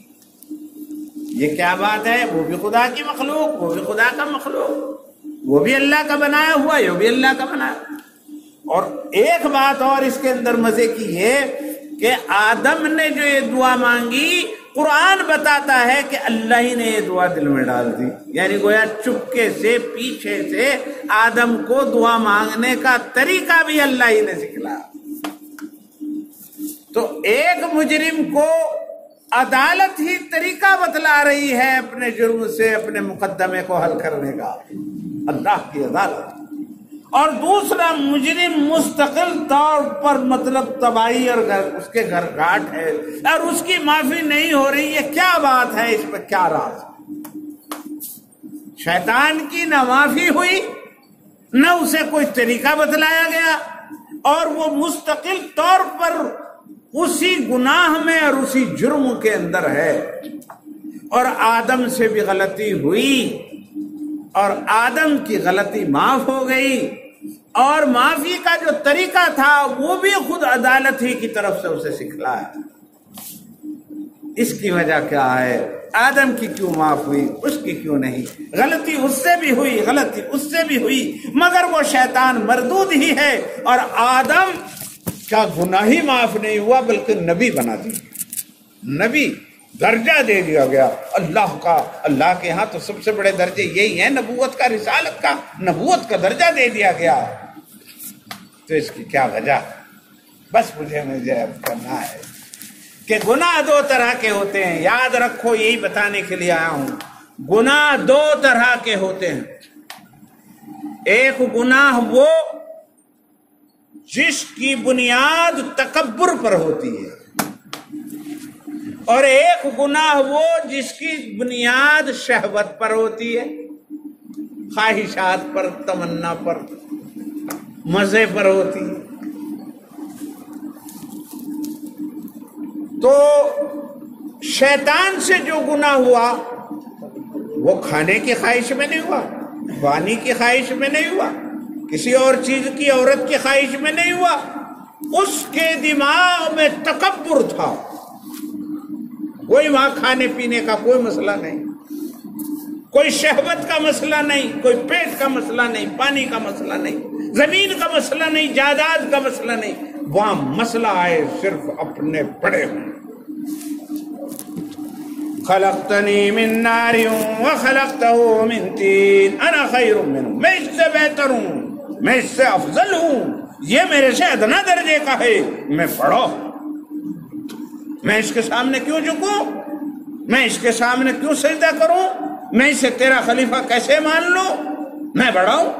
یہ کیا بات ہے؟ وہ بھی خدا کی مخلوق، وہ بھی خدا کا مخلوق، وہ بھی اللہ کا بنایا ہوا، یہ بھی اللہ کا بنایا۔ اور ایک بات اور اس کے اندر مزے کی ہے کہ آدم نے جو یہ دعا مانگی، قرآن بتاتا ہے کہ اللہ ہی نے یہ دعا دل میں ڈال دی، یعنی گویا چپکے سے پیچھے سے آدم کو دعا مانگنے کا طریقہ بھی اللہ ہی نے سکھلایا۔ تو ایک مجرم کو عدالت ہی طریقہ بتلا رہی ہے اپنے جرم سے اپنے مقدمے کو حل کرنے کا، اللہ کی عدالت، اور دوسرا مجرم مستقل طور پر مطلب تباہی اور اس کے گھر گھاٹ ہے اور اس کی معافی نہیں ہو رہی ہے۔ کیا بات ہے؟ اس میں کیا راز؟ شیطان کی نہ معافی ہوئی، نہ اسے کوئی طریقہ بتلایا گیا، اور وہ مستقل طور پر اسی گناہ میں اور اسی جرم کے اندر ہے، اور آدم سے بھی غلطی ہوئی اور آدم کی غلطی معاف ہو گئی، اور معافی کا جو طریقہ تھا وہ بھی خود عدالت ہی کی طرف سے اسے سکھلایا۔ اس کی وجہ کیا ہے؟ آدم کی کیوں معاف ہوئی، اس کی کیوں نہیں؟ غلطی اس سے بھی ہوئی، غلطی اس سے بھی ہوئی، مگر وہ شیطان مردود ہی ہے، اور آدم کا گناہ ہی معاف نہیں ہوا بلکہ نبی بنا دیا، نبی درجہ دے دیا گیا اللہ کا۔ اللہ کے ہاں تو سب سے بڑے درجے یہی ہیں، نبوت کا، رسالت کا، نبوت کا درجہ دے دیا گیا۔ تو اس کی کیا وجہ؟ بس مجھے اب کرنا ہے کہ گناہ دو طرح کے ہوتے ہیں، یاد رکھو، یہی بتانے کے لیے آیا ہوں۔ گناہ دو طرح کے ہوتے ہیں، ایک گناہ وہ جس کی بنیاد تکبر پر ہوتی ہے، اور ایک گناہ وہ جس کی بنیاد شہوت پر ہوتی ہے، خواہشات پر، تمنا پر، مزے پر ہوتی ہے۔ تو شیطان سے جو گناہ ہوا وہ کھانے کی خواہش میں نہیں ہوا، پانی کی خواہش میں نہیں ہوا، کسی اور چیز کی، عورت کی خواہش میں نہیں ہوا، اس کے دماغ میں تکبر تھا۔ کوئی وہاں کھانے پینے کا کوئی مسئلہ نہیں، کوئی شہوت کا مسئلہ نہیں، کوئی پیٹ کا مسئلہ نہیں، پانی کا مسئلہ نہیں، زمین کا مسئلہ نہیں، جائیداد کا مسئلہ نہیں، وہاں مسئلہ آئے صرف اپنے بڑے ہوئے۔ خلقتنی من نار وخلقته من طین انا خیر منہ، میں اس سے بہتر ہوں، میں اس سے افضل ہوں، یہ میرے سے ادنا درجے کا ہے، میں بڑا ہوں، میں اس کے سامنے کیوں جھکوں، میں اس کے سامنے کیوں سجدہ کروں، میں اسے تیرا خلیفہ کیسے مان لوں، میں بڑا ہوں۔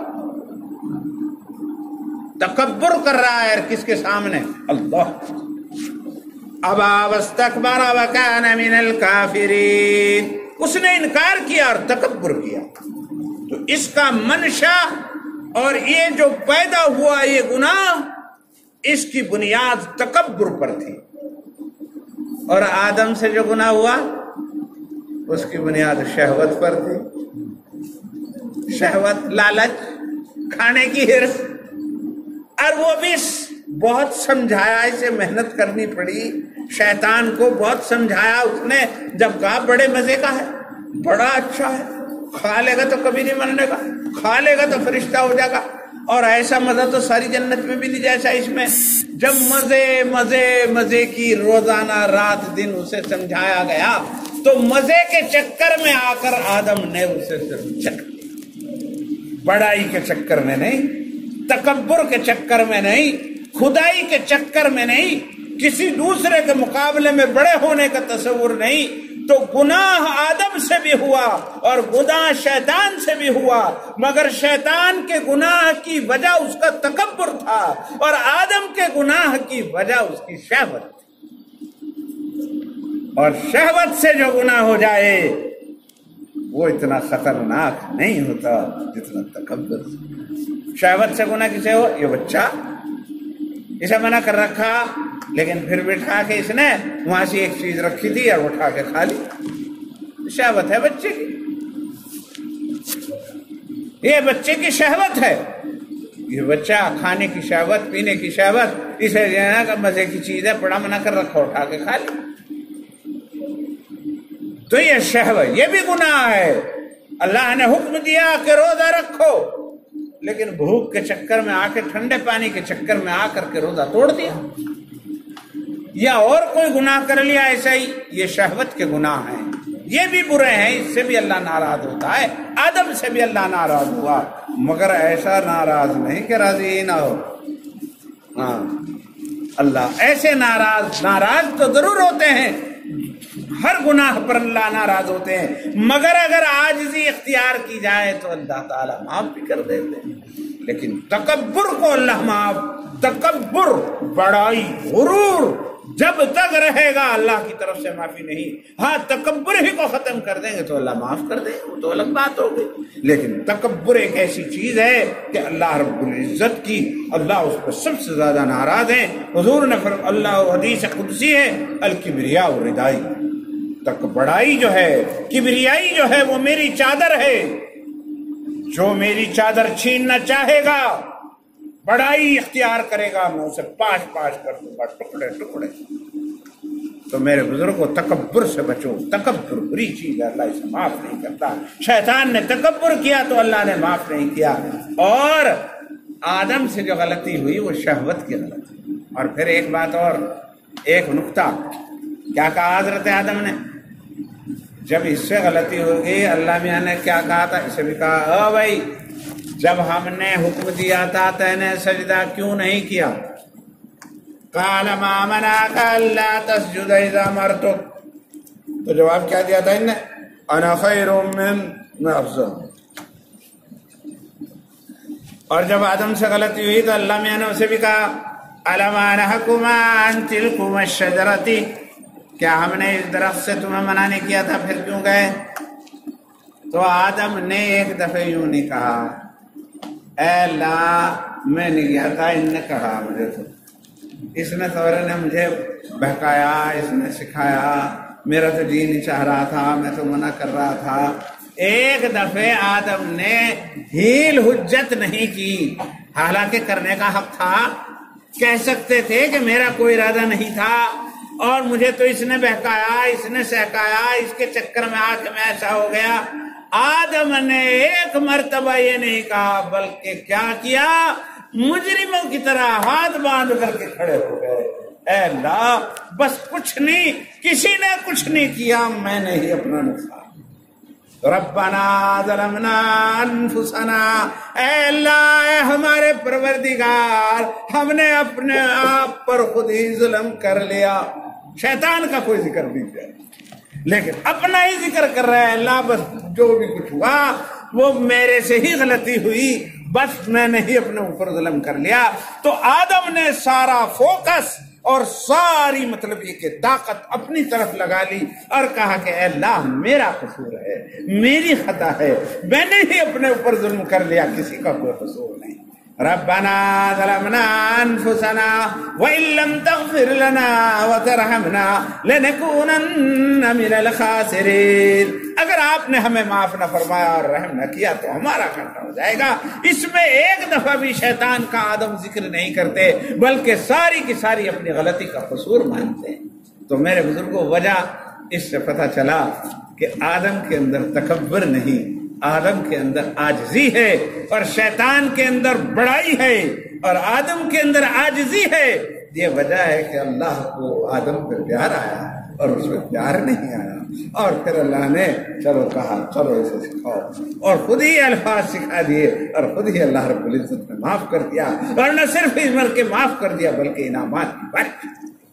تکبر کر رہا ہے کس کے سامنے؟ اللہ۔ ابا واستکبر وکان من الکافرین، اس نے انکار کیا اور تکبر کیا۔ تو اس کا منشا اور یہ جو پیدا ہوا یہ گناہ، اس کی بنیاد تکبر پر تھی، اور آدم سے جو گناہ ہوا اس کی بنیاد شہوت پر تھی، شہوت، لالچ، کھانے کی ہرس، اور وہ بھی بہت سمجھایا، اسے محنت کرنی پڑی، شیطان کو بہت سمجھایا اس نے، جب کہا بڑے مزے کا ہے، بڑا اچھا ہے، کھا لے گا تو کبھی نہیں مرنے کا، کھا لے گا تو فرشتہ ہو جائے گا، اور ایسا مزہ تو ساری جنت میں بھی نہیں جیسا اس میں۔ جب مزے مزے مزے کی روزانہ رات دن اسے سمجھایا گیا تو مزے کے چکر میں آ کر آدم نے اسے صرف بڑائی کے چکر میں نہیں، تکبر کے چکر میں نہیں، خدائی کے چکر میں نہیں، کسی دوسرے کے مقابلے میں بڑے ہونے کا تصور نہیں، تو گناہ آدم سے بھی ہوا اور گناہ شیطان سے بھی ہوا، مگر شیطان کے گناہ کی وجہ اس کا تکبر تھا اور آدم کے گناہ کی وجہ اس کی شہوت تھی، اور شہوت سے جو گناہ ہو جائے وہ اتنا خطرناک نہیں ہوتا جتنا تکبر سے۔ شہوت سے گناہ کسے ہو؟ یہ بچہ، اسے منع کر رکھا لیکن پھر بٹھا کے اس نے وہاں سے ایک چیز رکھی تھی اور اٹھا کے کھا لی، شہوت ہے بچے کی، یہ بچے کی شہوت ہے، یہ بچہ کھانے کی شہوت، پینے کی شہوت، اسے مزے کی چیز ہے، بڑا منع کر رکھا، اٹھا کے کھا لی، تو یہ شہوت، یہ بھی گناہ ہے۔ اللہ نے حکم دیا کہ روزہ رکھو، لیکن بھوک کے چکر میں آ کے، ٹھنڈے پانی کے چکر میں آ کر کے روزہ توڑ دیا، یا اور کوئی گناہ کر لیا ایسا ہی، یہ شہوت کے گناہ ہیں، یہ بھی برے ہیں، اس سے بھی اللہ ناراض ہوتا ہے، آدم سے بھی اللہ ناراض ہوا، مگر ایسا ناراض نہیں کہ راضی نہ ہو، ہاں اللہ ایسے ناراض تو ضرور ہوتے ہیں، ہر گناہ پر اللہ ناراض ہوتے ہیں، مگر اگر عاجزی اختیار کی جائے تو اللہ تعالیٰ معاف بھی کر دیتے ہیں، لیکن تکبر کو اللہ معاف، تکبر، بڑائی، غرور جب تک رہے گا اللہ کی طرف سے معافی نہیں۔ ہاں تکبر ہی کو ختم کر دیں گے تو اللہ معاف کر دے، وہ تو الگ بات ہوگی، لیکن تکبر ایک ایسی چیز ہے کہ اللہ رب العزت کی، اللہ اس پر سب سے زیادہ ناراض ہیں۔ حضور نے فرمایا، اللہ حدیث قدسی ہے، الکبریاء ردائی، تک بڑائی جو ہے، کبریائی جو ہے وہ میری چادر ہے، جو میری چادر چھیننا چاہے گا، بڑائی اختیار کرے گا، میں اسے پاش پاش کر دوں گا، ٹکڑے ٹکڑے۔ تو میرے بزرگوں، تکبر سے بچو، تکبر بری چیز ہے، اللہ اسے معاف نہیں کرتا۔ شیطان نے تکبر کیا تو اللہ نے معاف نہیں کیا، اور آدم سے جو غلطی ہوئی وہ شہوت کی غلطی۔ اور پھر ایک بات اور، ایک نقطہ، کیا کہا حضرت آدم نے جب اس سے غلطی ہوگی؟ اللہ میاں نے کیا کہا تھا؟ اسے بھی کہا، او بھائی جب ہم نے حکم دیا تھا تو نے سجدہ کیوں نہیں کیا؟ قال ما منعك الا تسجد اذا امرتك، تو جواب کیا دیا تھا ان نے؟ انا خیر من افضل۔ اور جب آدم سے غلطی ہوئی تو اللہ میاں نے اسے بھی کہا، الم انهكما عن تلكما الشجرة، کیا ہم نے اس درخت سے تمہیں منع نہیں کیا تھا، پھر کیوں گئے؟ تو آدم نے ایک دفعہ یوں نہیں کہا، اے اللہ میں نہیں گیا تھا، ان نے کہا مجھے، تو اس نے سورے نے مجھے بہکایا، اس نے سکھایا، میرا تو جی نہیں چاہ رہا تھا، میں تو منع کر رہا تھا۔ ایک دفعہ آدم نے ہیل حجت نہیں کی، حالانکہ کرنے کا حق تھا، کہہ سکتے تھے کہ میرا کوئی ارادہ نہیں تھا اور مجھے تو اس نے بہکایا، اس نے سہکایا، اس کے چکر میں آ کے میں ایسا ہو گیا۔ آدم نے ایک مرتبہ یہ نہیں کہا، بلکہ کیا کیا؟ مجرموں کی طرح ہاتھ باندھ کر کے کھڑے ہو گئے، اے اللہ بس کچھ نہیں، کسی نے کچھ نہیں کیا، میں نے ہی اپنا نقصان، ربنا ظلمنا انفسنا، اے اللہ، اے ہمارے پروردگار، ہم نے اپنے آپ پر خود ہی ظلم کر لیا۔ شیطان کا کوئی ذکر نہیں کیا، لیکن اپنا ہی ذکر کر رہا ہے، اللہ بس جو بھی کچھ ہوا وہ میرے سے ہی غلطی ہوئی، بس میں نے ہی اپنے اوپر ظلم کر لیا۔ تو آدم نے سارا فوکس اور ساری مطلب یہ کہ طاقت اپنی طرف لگا لی اور کہا کہ اے اللہ میرا قصور ہے، میری خطا ہے، میں نے ہی اپنے اوپر ظلم کر لیا، کسی کا کوئی قصور نہیں۔ ربنا ظلمنا انفسنا وان لم تغفر لنا وترحمنا لنكونن من الخاسرین، اگر آپ نے ہمیں معاف نہ فرمایا اور رحم نہ کیا تو ہمارا گھاٹا ہو جائے گا۔ اس میں ایک دفعہ بھی شیطان کا آدم ذکر نہیں کرتے، بلکہ ساری کی ساری اپنی غلطی کا قصور مانتے ہیں۔ تو میرے بزرگوں، وجہ اس سے پتہ چلا کہ آدم کے اندر تکبر نہیں، آدم کے اندر عاجزی ہے اور شیطان کے اندر بڑائی ہے اور آدم کے اندر عاجزی ہے. یہ وجہ ہے کہ اللہ کو آدم پہ پیار آیا اور اس میں پیار نہیں آیا, اور پھر اللہ نے چلو کہا چلو اسے سکھاؤ, اور خود ہی الفاظ سکھا دیے اور خود ہی اللہ رب العزت نے معاف کر دیا, اور نہ صرف اس بلکہ معاف کر دیا بلکہ انعامات کی بارش.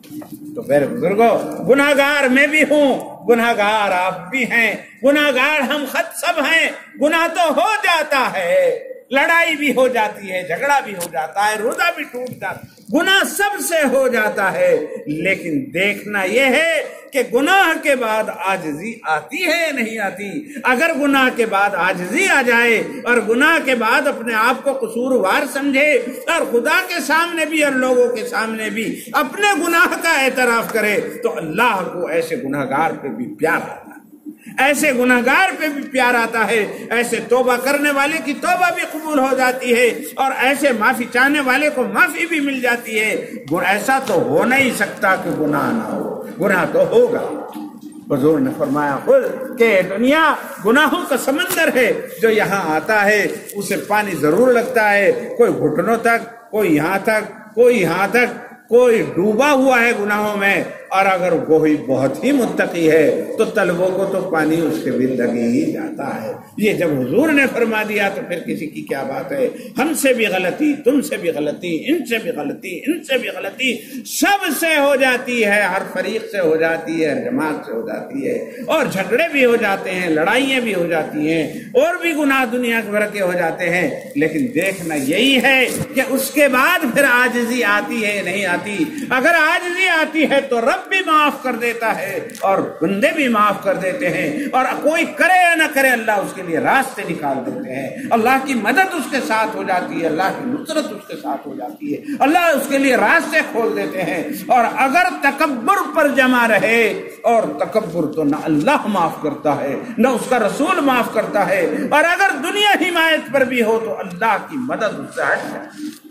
تو میرے بزرگوں, گناہگار میں بھی ہوں, گناہگار آپ بھی ہیں, گناہگار ہم خود سب ہیں. گناہ تو ہو جاتا ہے, لڑائی بھی ہو جاتی ہے, جھگڑا بھی ہو جاتا ہے, روزہ بھی ٹوٹ جاتا ہے, گناہ سب سے ہو جاتا ہے. لیکن دیکھنا یہ ہے کہ گناہ کے بعد عاجزی آتی ہے یا نہیں آتی. اگر گناہ کے بعد عاجزی آ جائے اور گناہ کے بعد اپنے آپ کو قصوروار سمجھے اور خدا کے سامنے بھی اور لوگوں کے سامنے بھی اپنے گناہ کا اعتراف کرے تو اللہ کو ایسے گناہگار پہ بھی پیار آتا ہے, ایسے گناہگار پہ بھی پیار آتا ہے. ایسے توبہ کرنے والے کی توبہ بھی قبول ہو جاتی ہے اور ایسے معافی چاہنے والے کو معافی بھی مل جاتی ہے. ایسا تو ہو نہیں سکتا کہ گناہ نہ ہو, گناہ تو ہوگا. حضور نے فرمایا خود کہ دنیا گناہوں کا سمندر ہے, جو یہاں آتا ہے اسے پانی ضرور لگتا ہے, کوئی گھٹنوں تک, کوئی یہاں تک, کوئی یہاں تک, کوئی ڈوبا ہوا ہے گناہوں میں, اور اگر کوئی بہت ہی متقی ہے تو تلووں کو تو پانی اس کے بھی لگے ہی جاتا ہے. یہ جب حضور نے فرما دیا تو پھر کسی کی کیا بات ہے. ہم سے بھی غلطی, تم سے بھی غلطی, ان سے بھی غلطی, ان سے بھی غلطی, سب سے ہو جاتی ہے, ہر فریق سے ہو جاتی ہے, جماعت سے ہو جاتی ہے, اور جھگڑے بھی ہو جاتے ہیں, لڑائیاں بھی ہو جاتی ہیں, اور بھی گناہ دنیا بھر کے ہو جاتے ہیں. لیکن دیکھنا یہی ہے کہ اس کے بعد پھر عاجزی آتی ہے نہیں آتی. اگر عاجزی آتی ہے تو رب بھی معاف کر دیتا ہے اور بندے بھی معاف کر دیتے ہیں, اور کوئی کرے یا نہ کرے اللہ اس کے لیے راستے نکال دیتے ہیں. اللہ کی مدد اس کے ساتھ ہو جاتی ہے, اللہ کی نصرت اس کے ساتھ ہو جاتی ہے, اللہ اس کے لیے راستے کھول دیتے ہیں. اور اگر تکبر پر جمع رہے, اور تکبر تو نہ اللہ معاف کرتا ہے نہ اس کا رسول معاف کرتا ہے, اور اگر دنیا حمایت پر بھی ہو تو اللہ کی مدد اس سے ہٹ جاتی ہے.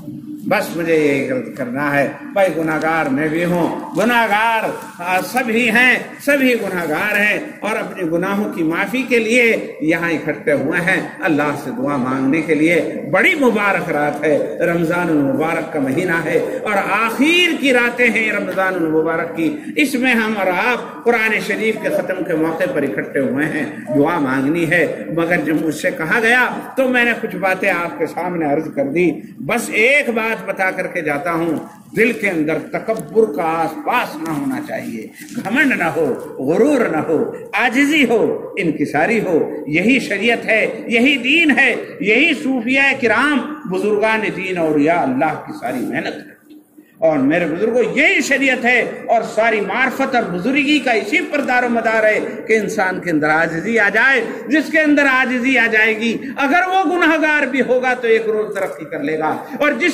بس مجھے یہ غلط کرنا ہے. بھائی گناہگار میں بھی ہوں, گناہگار سبھی ہیں, سبھی گناہگار ہیں, اور اپنے گناہوں کی معافی کے لیے یہاں اکٹھے ہوئے ہیں اللہ سے دعا مانگنے کے لیے. بڑی مبارک رات ہے, رمضان المبارک کا مہینہ ہے, اور آخر کی راتیں ہیں رمضان المبارک کی. اس میں ہم اور آپ قرآن شریف کے ختم کے موقع پر اکٹھے ہوئے ہیں, دعا مانگنی ہے. مگر جب مجھ سے کہا گیا تو میں نے کچھ باتیں آپ کے سامنے عرض کر دی. بس ایک بات بتا کر کے جاتا ہوں, دل کے اندر تکبر کا آس پاس نہ ہونا چاہیے, گھمنڈ نہ ہو, غرور نہ ہو, عاجزی ہو, انکساری ہو. یہی شریعت ہے, یہی دین ہے, یہی صوفیاء کرام بزرگان دین اولیاء اللہ کی ساری محنت ہے. اور میرے بزرگوں یہی شریعت ہے, اور ساری معرفت اور بزرگی کا اسی پر دار و مدار ہے کہ انسان کے اندر عاجزی آ جائے. جس کے اندر عاجزی آ جائے گی, اگر وہ گناہگار بھی ہوگا تو ایک روز ترقی کر لے گا. اور جس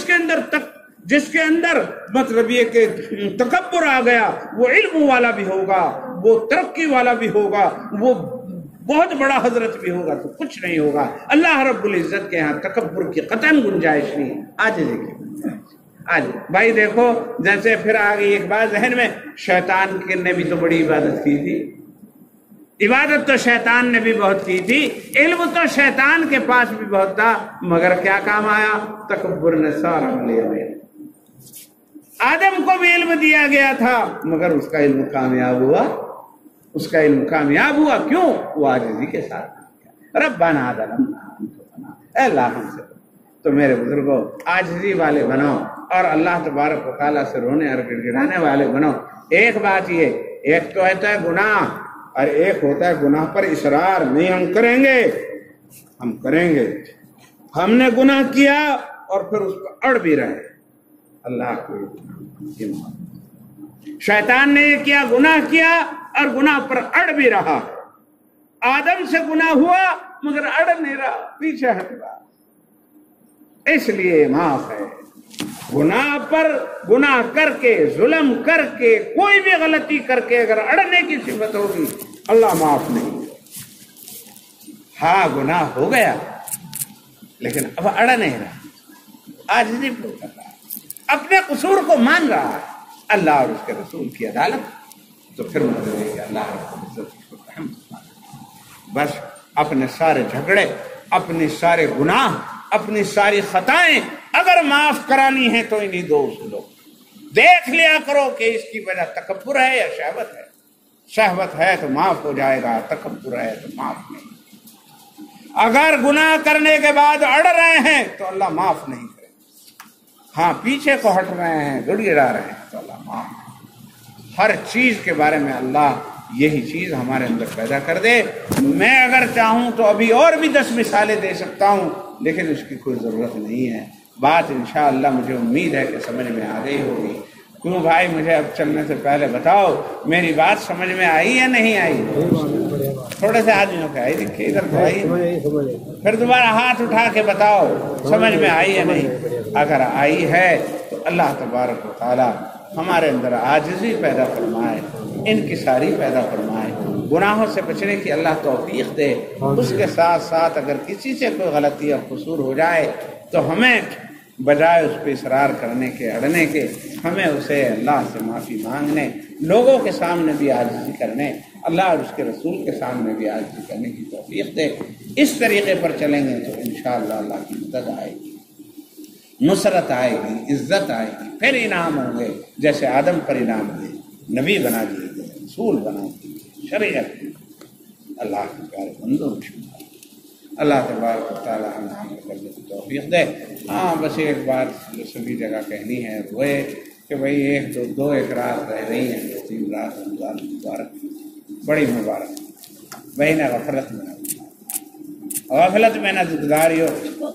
کے اندر مطلب یہ کہ تکبر آ گیا, وہ علم والا بھی ہوگا, وہ ترقی والا بھی ہوگا, وہ بہت بڑا حضرت بھی ہوگا, تو کچھ نہیں ہوگا. اللہ رب العزت کے ہاں تکبر کی قطعاً گنجائش نہیں, عاجزی کی گنجائش. آج بھائی دیکھو, جیسے پھر آگے ایک بات ذہن میں, شیطان نے بھی تو بڑی عبادت کی تھی. عبادت تو شیطان نے بھی بہت کی تھی, علم تو شیطان کے پاس بھی بہت تھا, مگر کیا کام آیا؟ تکبر نے سارا لے لیا. آدم کو بھی علم دیا گیا تھا مگر اس کا علم کامیاب ہوا, اس کا علم کامیاب ہوا. کیوں؟ وہ عاجزی کے ساتھ ربنا ظلمنا انفسنا, اے اللہ ہم سے. تو میرے بزرگوں عاجزی والے بنو, اور اللہ تبارک و تعالیٰ سے رونے اور گڑگڑانے والے بنو. ایک بات یہ, ایک تو ہوتا ہے گناہ, اور ایک ہوتا ہے گناہ پر اصرار. نہیں ہم کریں گے, ہم کریں گے, ہم نے گناہ کیا اور پھر اس پر اڑ بھی رہے. اللہ کو شیطان نے یہ کیا, گناہ کیا اور گناہ پر اڑ بھی رہا. آدم سے گناہ ہوا مگر اڑ نہیں رہا, پیچھے ہٹ رہا. اس لیے معاف ہے. گناہ پر گناہ کر کے, ظلم کر کے, کوئی بھی غلطی کر کے اگر اڑنے کی صفت ہوگی اللہ معاف نہیں. ہاں گناہ ہو گیا لیکن اب اڑ نہیں رہا, عاجزی کر رہا, اپنے قصور کو مان رہا ہے. اللہ اور اس کے رسول کی عدالت, تو پھر مطلب ہے کہ اللہ رب العزت کو رحم. بس اپنے سارے جھگڑے، اپنے سارے گناہ، اپنی ساری خطائیں اگر معاف کرانی ہیں تو انہی دو اصولوں دیکھ لیا کرو کہ اس کی وجہ تکبر ہے یا شہوت ہے۔ شہوت ہے تو معاف ہو جائے گا، تکبر ہے تو معاف نہیں۔ اگر گناہ کرنے کے بعد اڑ رہے ہیں تو اللہ معاف نہیں کرے، ہاں پیچھے کو ہٹ رہے ہیں، گڑگڑا رہے ہیں تو اللہ معاف۔ ہر چیز کے بارے میں اللہ یہی چیز ہمارے اندر پیدا کر دے۔ میں اگر چاہوں تو ابھی اور بھی 10 مثالیں دے سکتا ہوں، لیکن اس کی کوئی ضرورت نہیں ہے۔ بات انشاءاللہ مجھے امید ہے کہ سمجھ میں آ گئی ہوگی۔ کیوں بھائی، مجھے اب چلنے سے پہلے بتاؤ میری بات سمجھ میں آئی یا نہیں آئی؟ تھوڑے سے آدمیوں کے آئی، دیکھیے ادھر تو آئی، پھر دوبارہ ہاتھ اٹھا کے بتاؤ سمجھ میں آئی یا نہیں۔ اگر آئی ہے تو اللہ تبارک و تعالی ہمارے اندر عاجزی پیدا فرمائے، انکساری پیدا فرمائے، گناہوں سے بچنے کی اللہ توفیق دے۔ اس کے ساتھ ساتھ اگر کسی سے کوئی غلطی یا قصور ہو جائے تو ہمیں بجائے اس پہ اصرار کرنے کے، اڑنے کے، ہمیں اسے اللہ سے معافی مانگنے، لوگوں کے سامنے بھی عاجزی کرنے، اللہ اور اس کے رسول کے سامنے بھی عاجزی کرنے کی توفیق دے۔ اس طریقے پر چلیں گے تو انشاءاللہ اللہ کی مدد آئے گی، نصرت آئے گی، عزت آئے گی، پھر انعام ہوں گے جیسے آدم پر انعام ہوئے، نبی بنا دیے گئے، رسول بنا دیے گئے، شریعت دی۔ اللہ کے پیارے بندوں میں شمار اللہ تبارک و تعالیٰ ہمیں عمل کرنے کی توفیق دے۔ ہاں بس ایک بات جو سبھی جگہ کہنی ہے وہ ہے کہ بھئی ایک رات رہ رہی ہیں، 3 رات رمضان مبارک، بڑی مبارک، بھائی نہ غفلت میں نہ گزاری ہو۔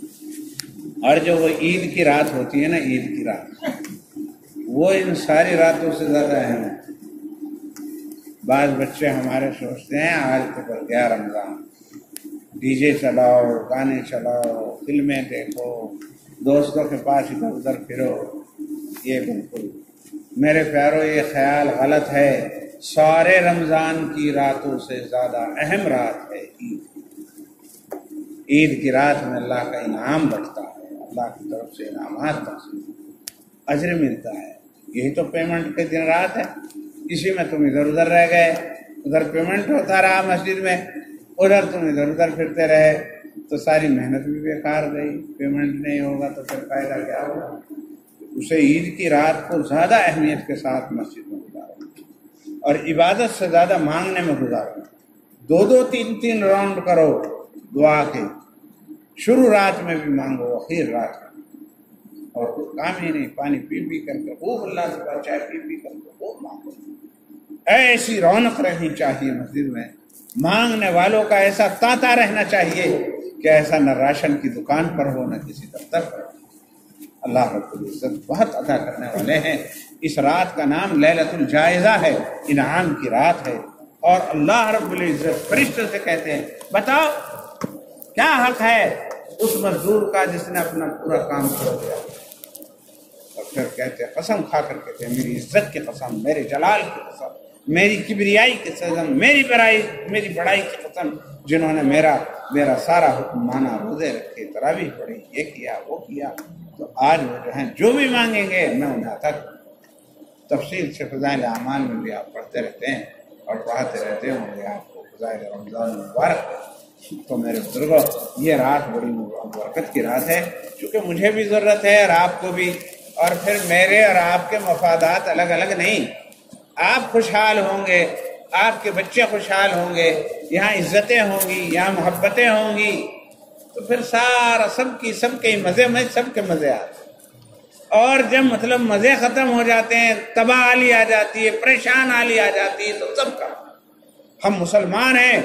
اور جو وہ عید کی رات ہوتی ہے نا، عید کی رات، وہ ان ساری راتوں سے زیادہ اہم ہے۔ بعض بچے ہمارے سوچتے ہیں آج تو بڑھ گیا رمضان، ڈی جے چلاؤ، گانے چلاؤ، فلمیں دیکھو، دوستوں کے پاس ادھر ادھر پھرو۔ یہ بالکل میرے پیارو یہ خیال غلط ہے۔ سارے رمضان کی راتوں سے زیادہ اہم رات ہے عید۔ عید کی رات میں اللہ کا انعام بڑھتا ہے، اللہ کی طرف سے انعامات حاصل، اجر ملتا ہے۔ یہی تو پیمنٹ کے دن رات ہے۔ اسی میں تم ادھر ادھر رہ گئے، ادھر پیمنٹ ہوتا رہا مسجد میں، ادھر تم ادھر ادھر پھرتے رہے تو ساری محنت بھی بیکار گئی۔ پیمنٹ نہیں ہوگا تو پھر فائدہ کیا ہوگا؟ اسے عید کی رات کو زیادہ اہمیت کے ساتھ مسجد میں گزارو اور عبادت سے زیادہ مانگنے میں گزارو۔ 2 3 راؤنڈ کرو دعا کے، شروع رات میں بھی مانگو، اخیر رات میں، اور کوئی کام ہی نہیں، پانی پی کر کے خوب اللہ سے چائے پی کر کے خوب مانگو۔ ایسی رونق رہنی چاہیے مسجد میں، مانگنے والوں کا ایسا تانتا رہنا چاہیے کہ ایسا نہ راشن کی دکان پر ہو نہ کسی دفتر پر ہو۔ اللہ رب العزت بہت عطا کرنے والے ہیں۔ اس رات کا نام لیلۃ الجائزہ ہے، انعام کی رات ہے، اور اللہ رب العزت فرشتوں سے کہتے ہیں بتاؤ کیا حق ہے اس مزدور کا جس نے اپنا پورا کام چھوڑ دیا۔ اور پھر کہتے ہیں، قسم کھا کر کہتے ہیں، میری عزت کی قسم، میرے جلال کی قسم، میری کبریائی کی قسم، میری بڑائی کی قسم، جنہوں نے میرا سارا حکم مانا، روزے رکھے، تراویح پڑھی، یہ کیا وہ کیا، تو آج وہ جو ہیں جو بھی مانگیں گے میں انہیں عطا کروں۔ تفصیل سے فضائل اعمال میں بھی آپ پڑھتے رہتے ہیں اور پڑھاتے رہتے ہوں گے آپ کو فضائل رمضان مبارک۔ تو میرے بزرگوں، یہ رات بڑی برکت کی رات ہے، چونکہ مجھے بھی ضرورت ہے اور آپ کو بھی، اور پھر میرے اور آپ کے مفادات الگ الگ نہیں۔ آپ خوشحال ہوں گے، آپ کے بچے خوشحال ہوں گے، یہاں عزتیں ہوں گی، یہاں محبتیں ہوں گی، تو پھر سارا سب کے مزے میں سب کے مزے آتے ہیں۔ اور جب مطلب مزے ختم ہو جاتے ہیں، تباہ حالی آ جاتی ہے، پریشان حالی آ جاتی ہے، تو سب کا ہم مسلمان ہیں۔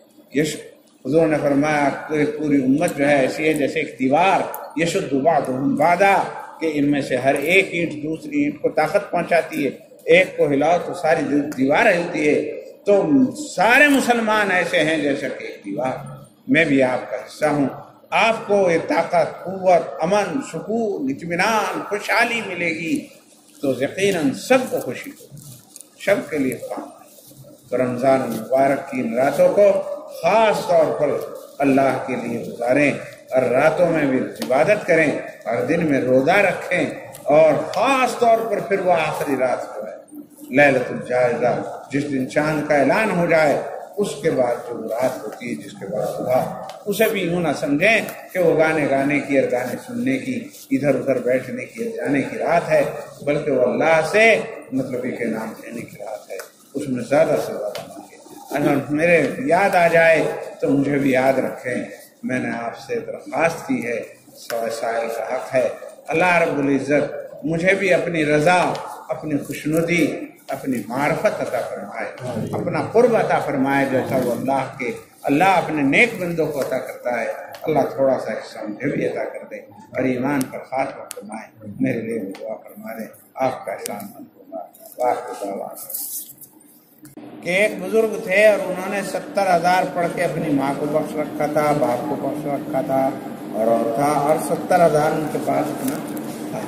حضور نے فرمایا پوری امت جو ہے ایسی ہے جیسے ایک دیوار، یشد بعضهم بعضا، کہ ان میں سے ہر ایک اینٹ دوسری اینٹ کو طاقت پہنچاتی ہے، ایک کو ہلاؤ تو ساری دیوار ہلتی ہے۔ تو سارے مسلمان ایسے ہیں جیسا کہ ایک دیوار۔ میں بھی آپ کا حصہ ہوں۔ آپ کو یہ طاقت، قوت، امن، سکون، اطمینان، خوشحالی ملے گی تو یقیناً سب کو خوشی ہوگی، سب کے لیے کام ہے۔ تو رمضان مبارک کی ان راتوں کو خاص طور پر اللہ کے لیے گزاریں، اور راتوں میں بھی عبادت کریں، اور دن میں روزہ رکھیں، اور خاص طور پر پھر وہ آخری رات جو ہے لیلۃ الجائزہ، جس دن چاند کا اعلان ہو جائے، اس کے بعد جو رات ہوتی ہے جس کے بعد صبح، اسے بھی یوں نہ سمجھیں کہ وہ گانے کی اور گانے سننے کی، ادھر ادھر بیٹھنے کی اور جانے کی رات ہے، بلکہ وہ اللہ سے مطلب کے نام لینے کی رات ہے، اس میں زیادہ سے زیادہ مانگے۔ اگر میرے یاد آ جائے تو مجھے بھی یاد رکھیں، میں نے آپ سے درخواست کی ہے، سائل کا حق ہے، اللہ رب العزت مجھے بھی اپنی رضا، اپنی خوشنودی، اپنی معرفت عطا فرمائے، اپنا قرب عطا فرمائے جیسا وہ اللہ اپنے نیک بندوں کو عطا کرتا ہے۔ اللہ تھوڑا سا حصہ مجھے بھی عطا کر دے اور ایمان پر خاتمہ فرمائے، میرے لیے بھی دعا فرما دے، آپ کا احسان مند ہوگا۔ واقع دعویٰ کہ ایک بزرگ تھے اور انہوں نے 70,000 پڑھ کے اپنی ماں کو بخش رکھا تھا، باپ کو بخش رکھا تھا اور 70,000 ان کے پاس اتنا تھا۔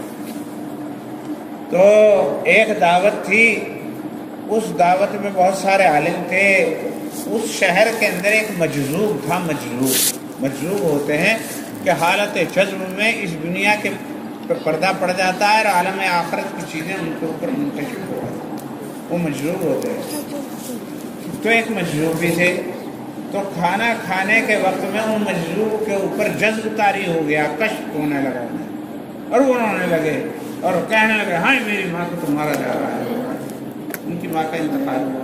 تو ایک دعوت تھی، اس دعوت میں بہت سارے عالم تھے۔ اس شہر کے اندر ایک مجذوب تھا، مجذوب ہوتے ہیں کہ حالت جذب میں اس دنیا کے پردہ پڑ جاتا ہے اور عالم آخرت کی چیزیں ان کے اوپر منتشر ہو جاتی ہیں، وہ مجذوب ہوتے ہیں۔ تو ایک مجذوب بھی تھے، تو کھانا کھانے کے وقت میں ان مجذوب کے اوپر جذب طاری ہو گیا، کشف ہونے لگا اور وہ رونے لگے اور کہنے لگے ہاں میری ماں کو تو مارا جا رہا ہے، ان کی ماں کا انتقال ہوا۔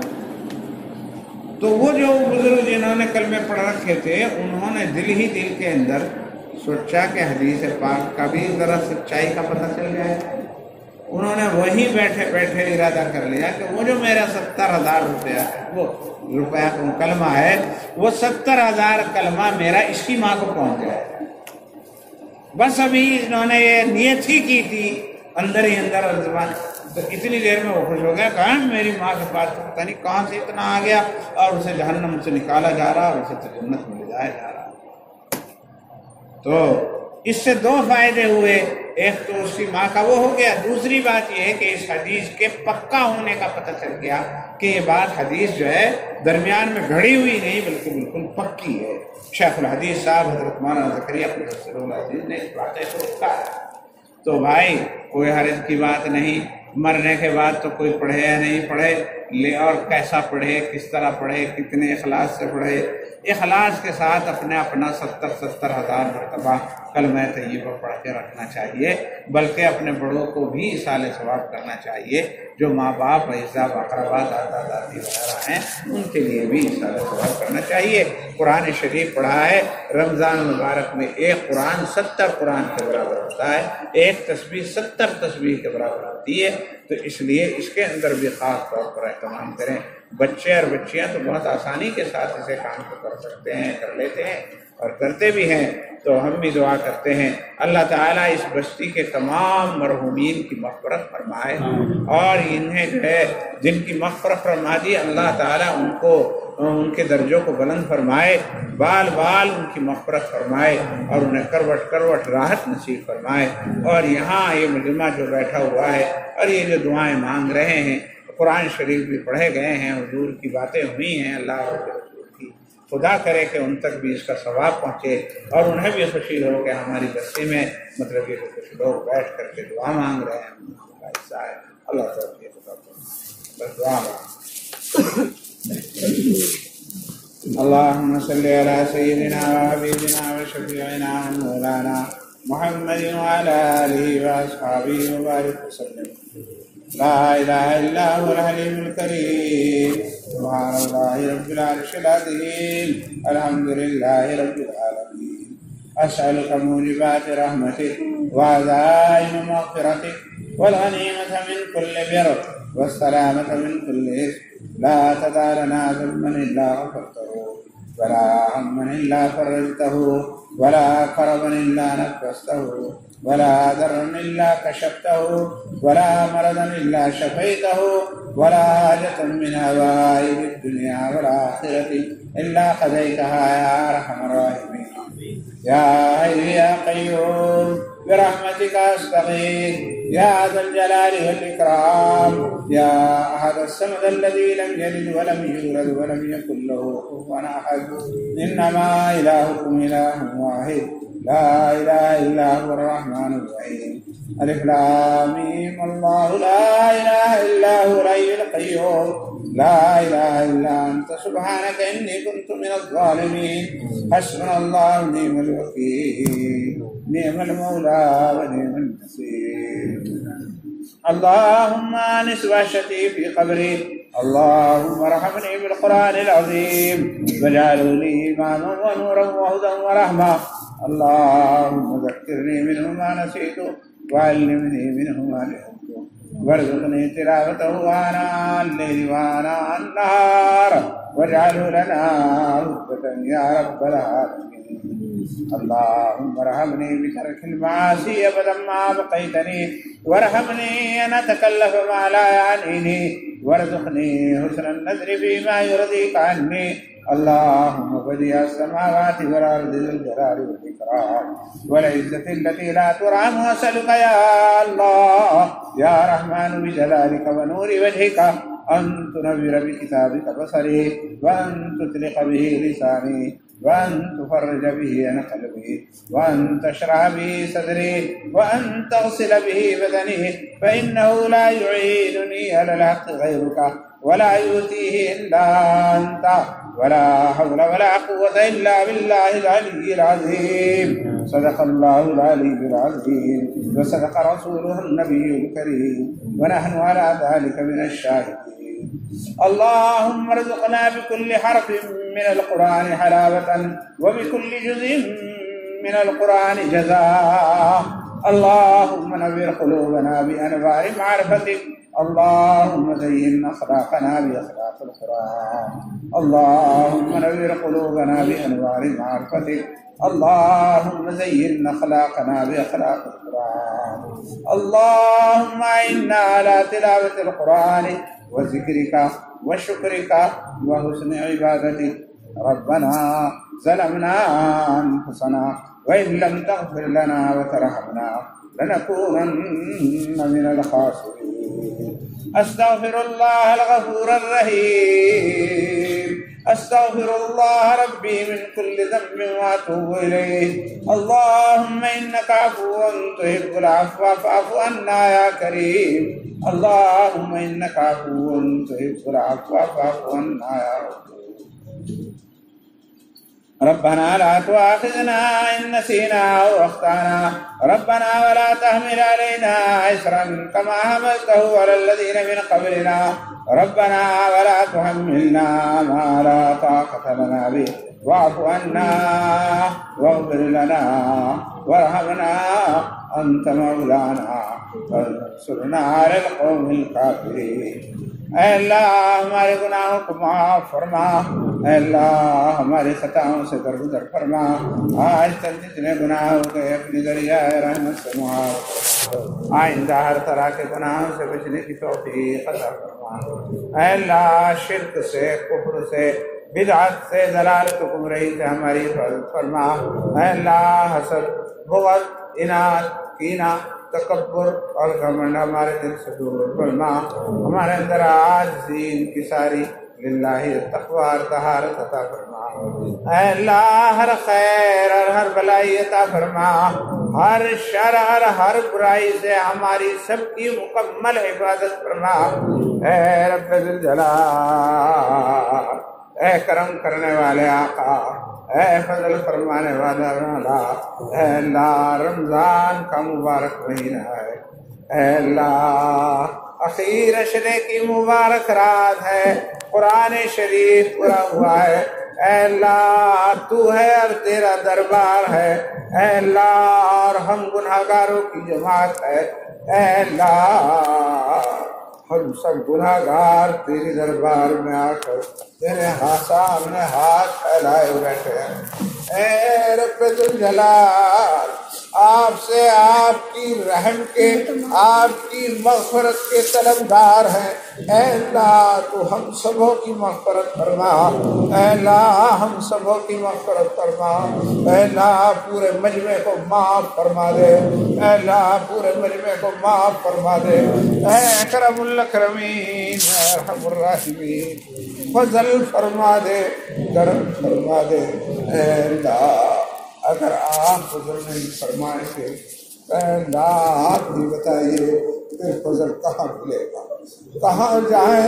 تو وہ جو بزرگ جنہوں نے کلمے پڑھ رکھے تھے، انہوں نے دل ہی دل کے اندر سوچا کہ حدیث پاک کا بھی ذرا سچائی کا پتہ چل جائے۔ انہوں نے وہی بیٹھے بیٹھے ارادہ کر لیا کہ وہ جو میرا 70,000 روپیہ ہے، وہ روپیہ کلمہ ہے، وہ 70,000 کلمہ میرا اس کی ماں کو پہنچ جائے۔ بس ابھی انہوں نے یہ نیت ہی کی تھی اندر ہی اندر، اور زبان تو اتنی دیر میں وہ خوش ہو گیا کہ میری ماں کے پاس پتہ نہیں کہاں سے اتنا آ گیا، اور اسے جہنم سے نکالا جا رہا اور اسے جنت میں لے جایا جا رہا۔ تو اس سے 2 فائدے ہوئے، ایک تو اس کی ماں کا وہ ہو گیا، دوسری بات یہ ہے کہ اس حدیث کے پکا ہونے کا پتہ چل گیا کہ یہ بات حدیث جو ہے درمیان میں گھڑی ہوئی نہیں بلکہ بالکل پکی ہے۔ شیخ الحدیث صاحب حضرت مولانا زکریا العزیز نے اس بات کو رکھا ہے۔ تو بھائی کوئی حرج کی بات نہیں، مرنے کے بعد تو کوئی پڑھے یا نہیں پڑھے، اور کیسا پڑھے، کس طرح پڑھے، کتنے اخلاص سے پڑھے، اخلاص کے ساتھ اپنا 70,000 مرتبہ کلمہ طیبہ پڑھ کے رکھنا چاہیے، بلکہ اپنے بڑوں کو بھی ایصال ثواب کرنا چاہیے، جو ماں باپ، اعزاب، اقربا، دادا دادی وغیرہ ہیں، ان کے لیے بھی ایصال ثواب کرنا چاہیے۔ قرآن شریف پڑھا ہے، رمضان مبارک میں ایک قرآن 70 قرآن کے برابر ہوتا ہے، ایک تسبیح 70 تسبیح کے برابر ہوتی ہے، تو اس لیے اس کے اندر بھی خاص طور پر اہتمام کریں۔ بچے اور بچیاں تو بہت آسانی کے ساتھ اسے کام کو کر سکتے ہیں، کر لیتے ہیں اور کرتے بھی ہیں، تو ہم بھی دعا کرتے ہیں اللہ تعالیٰ اس بستی کے تمام مرحومین کی مغفرت فرمائے، اور انہیں جو ہے جن کی مغفرت فرما دی اللہ تعالیٰ ان کو ان کے درجوں کو بلند فرمائے، بال بال ان کی مغفرت فرمائے اور انہیں کروٹ کروٹ راحت نصیب فرمائے۔ اور یہاں یہ مجمع جو بیٹھا ہوا ہے اور یہ جو دعائیں مانگ رہے ہیں، قرآن شریف بھی پڑھے گئے ہیں، حضور کی باتیں ہوئی ہیں اللہ اور رسول کی، خدا کرے کہ ان تک بھی اس کا ثواب پہنچے اور انہیں بھی خوشی ہو کہ ہماری بستی میں مطلب یہ کچھ لوگ بیٹھ کر کے دعا مانگ رہے ہیں، ان کا حصہ ہے۔ اللہ توفیق عطا فرمائے، بس دعا اللهم صل على سيدنا وحبيبنا وشفيعنا مولانا محمد وعلى آله وأصحابه وبارك وسلم۔ لا إله إلا هو الحليم الكريم، سبحان الله رب العرش العظيم، الحمد لله رب العالمين، أسألك موجبات رحمتك وعزائم مغفرتك والغنيمة من كل بر والسلامة من كل إثم، لا تدع لنا ذنبا إلا غفرته ولا هما إلا فرجته ولا كربا إلا نفسته ولا ضرا إلا كشفته ولا مرضا إلا شفيته ولا حاجة من هوائج الدنيا والآخرة إلا قضيتها يا أرحم الراحمين، يا حي يا قيوم برحمتك أستغيث، يا ذا الجلال والإكرام، يا أحد الصمد الذي لم يلد ولم يولد ولم يكن له كفوا أحد، إنما إلهكم إله واحد لا إله إلا هو الرحمن الرحيم، ألف لام ميم، الله لا إله إلا هو الحي القيوم لا إله إلا أنت سبحانك إني كنت من الظالمين. حسبنا الله ونعم الوكيل، نعم المولى ونعم النصير. اللهم آنس وحشتي في قبري، اللهم ارحمني بالقرآن العظيم واجعله لي إماما ونورا وهدى ورحمة. اللهم ذكرني منه ما نسيت وعلمني منه ما جهلت وارزقني تلاوته آناء الليل وآناء النهار واجعله لنا هدى يا رب العالمين. اللهم ارحمني بترك المعاصي أبدا ما بقيتني، وارحمني أن أتكلف ما لا يعنيني، وارزقني حسن النذر فيما يرضيك عني. اللهم بديع السماوات والأرض ذي الجلال والإكرام والعزة التي لا ترام، أسألك يا الله يا رحمن بجلالك ونور وجهك أن تنور بكتابك بصري، وأن تطلق به لساني، وأن تفرج به عن قلبي، وأن تشرح به صدري، وأن تغسل به بدني، فإنه لا يعينني على الحق غيرك ولا يؤتيه إلا أنت، ولا حول ولا قوة إلا بالله العلي العظيم. صدق الله العلي العظيم وصدق رسوله النبي الكريم، ونحن على ذلك من الشاهدين. اللهم ارزقنا بكل حرف من القرآن حلاوة، وبكل جزء من القرآن جزاء. اللهم نور قلوبنا بأنوار معرفتك، اللهم زين أخلاقنا بأخلاق القرآن. اللهم نور قلوبنا بأنوار معرفتك، اللهم زين أخلاقنا بأخلاق القرآن. اللهم أعنا على تلاوة القرآن وذكرك وشكرك وحسن عبادتك. ربنا ظلمنا أنفسنا وإن لم تغفر لنا وترحمنا لنكونن من الخاسرين. أستغفر الله الغفور الرحيم، أستغفر الله ربي من كل ذنب وأتوب إليه. اللهم إنك عفو تحب العفو فاعف عنا يا كريم. اللهم إنك عفو تحب العفو فاعف عنا يا رب. ربنا لا تؤاخذنا إن نسينا أو أخطأنا، ربنا ولا تحمل علينا إصرا كما حملته على الذين من قبلنا، ربنا ولا تحملنا ما لا طاقة لنا به، واعف عنا واغفر لنا وارحمنا أنت مولانا فانصرنا على القوم الكافرين. اے اللہ ہمارے گناہوں کو معاف فرما، اے اللہ ہماری خطاؤں سے درگزر فرما، آج تک جتنے گناہ ہو گئے اپنی ذریعہ رحمت سے معاف فرما، آئندہ ہر طرح کے گناہوں سے بچنے کی توفیق عطا فرما۔ اے اللہ شرک سے، کفر سے، بدعت سے، ضلالت و گمراہی سے ہماری حفاظت فرما۔ اے اللہ حسد، بغض، اناد، کینہ، تکبر اور گھمنڈ ہمارے دل سے دور فرما، ہمارے اندر عاجزی انکساری للہ تقوی اور طہارت عطا فرما۔ اے اللہ ہر خیر اور ہر بلائی عطا فرما، ہر شر اور ہر برائی سے ہماری سب کی مکمل حفاظت فرما۔ اے رب ذوالجلال، اے کرم کرنے والے آقا، اے فضل فرمانے والا مولا، اے اللہ رمضان کا مبارک مہینہ ہے، اے اللہ اخیر عشرے کی مبارک رات ہے، قرآن شریف پورا ہوا ہے، اے اللہ تو ہے اور تیرا دربار ہے، اے اللہ اور ہم گناہگاروں کی جماعت ہے، اے اللہ ہم سب گناہ گار تیری دربار میں آ کر تیرے سامنے ہاتھ پھیلائے بیٹھے ہیں۔ اے رب ذوالجلال، آپ سے آپ کی رحم کے، آپ کی مغفرت کے طلبگار ہیں، اے اللہ تو ہم سبوں کی مغفرت فرما، اے اللہ ہم سبوں کی مغفرت فرما، اے اللہ پورے مجمع کو معاف فرما دے، اے اللہ پورے مجمع کو معاف فرما دے، اے اکرم الاکرمین، اے ارحم الراحمین، فضل فرما دے، کرم فرما دے، اے اللہ اگر آپ فضل نہیں فرمائیں گے اے اللہ آپ بھی بتائیے پھر فضل کہاں ملے گا، کہاں جائیں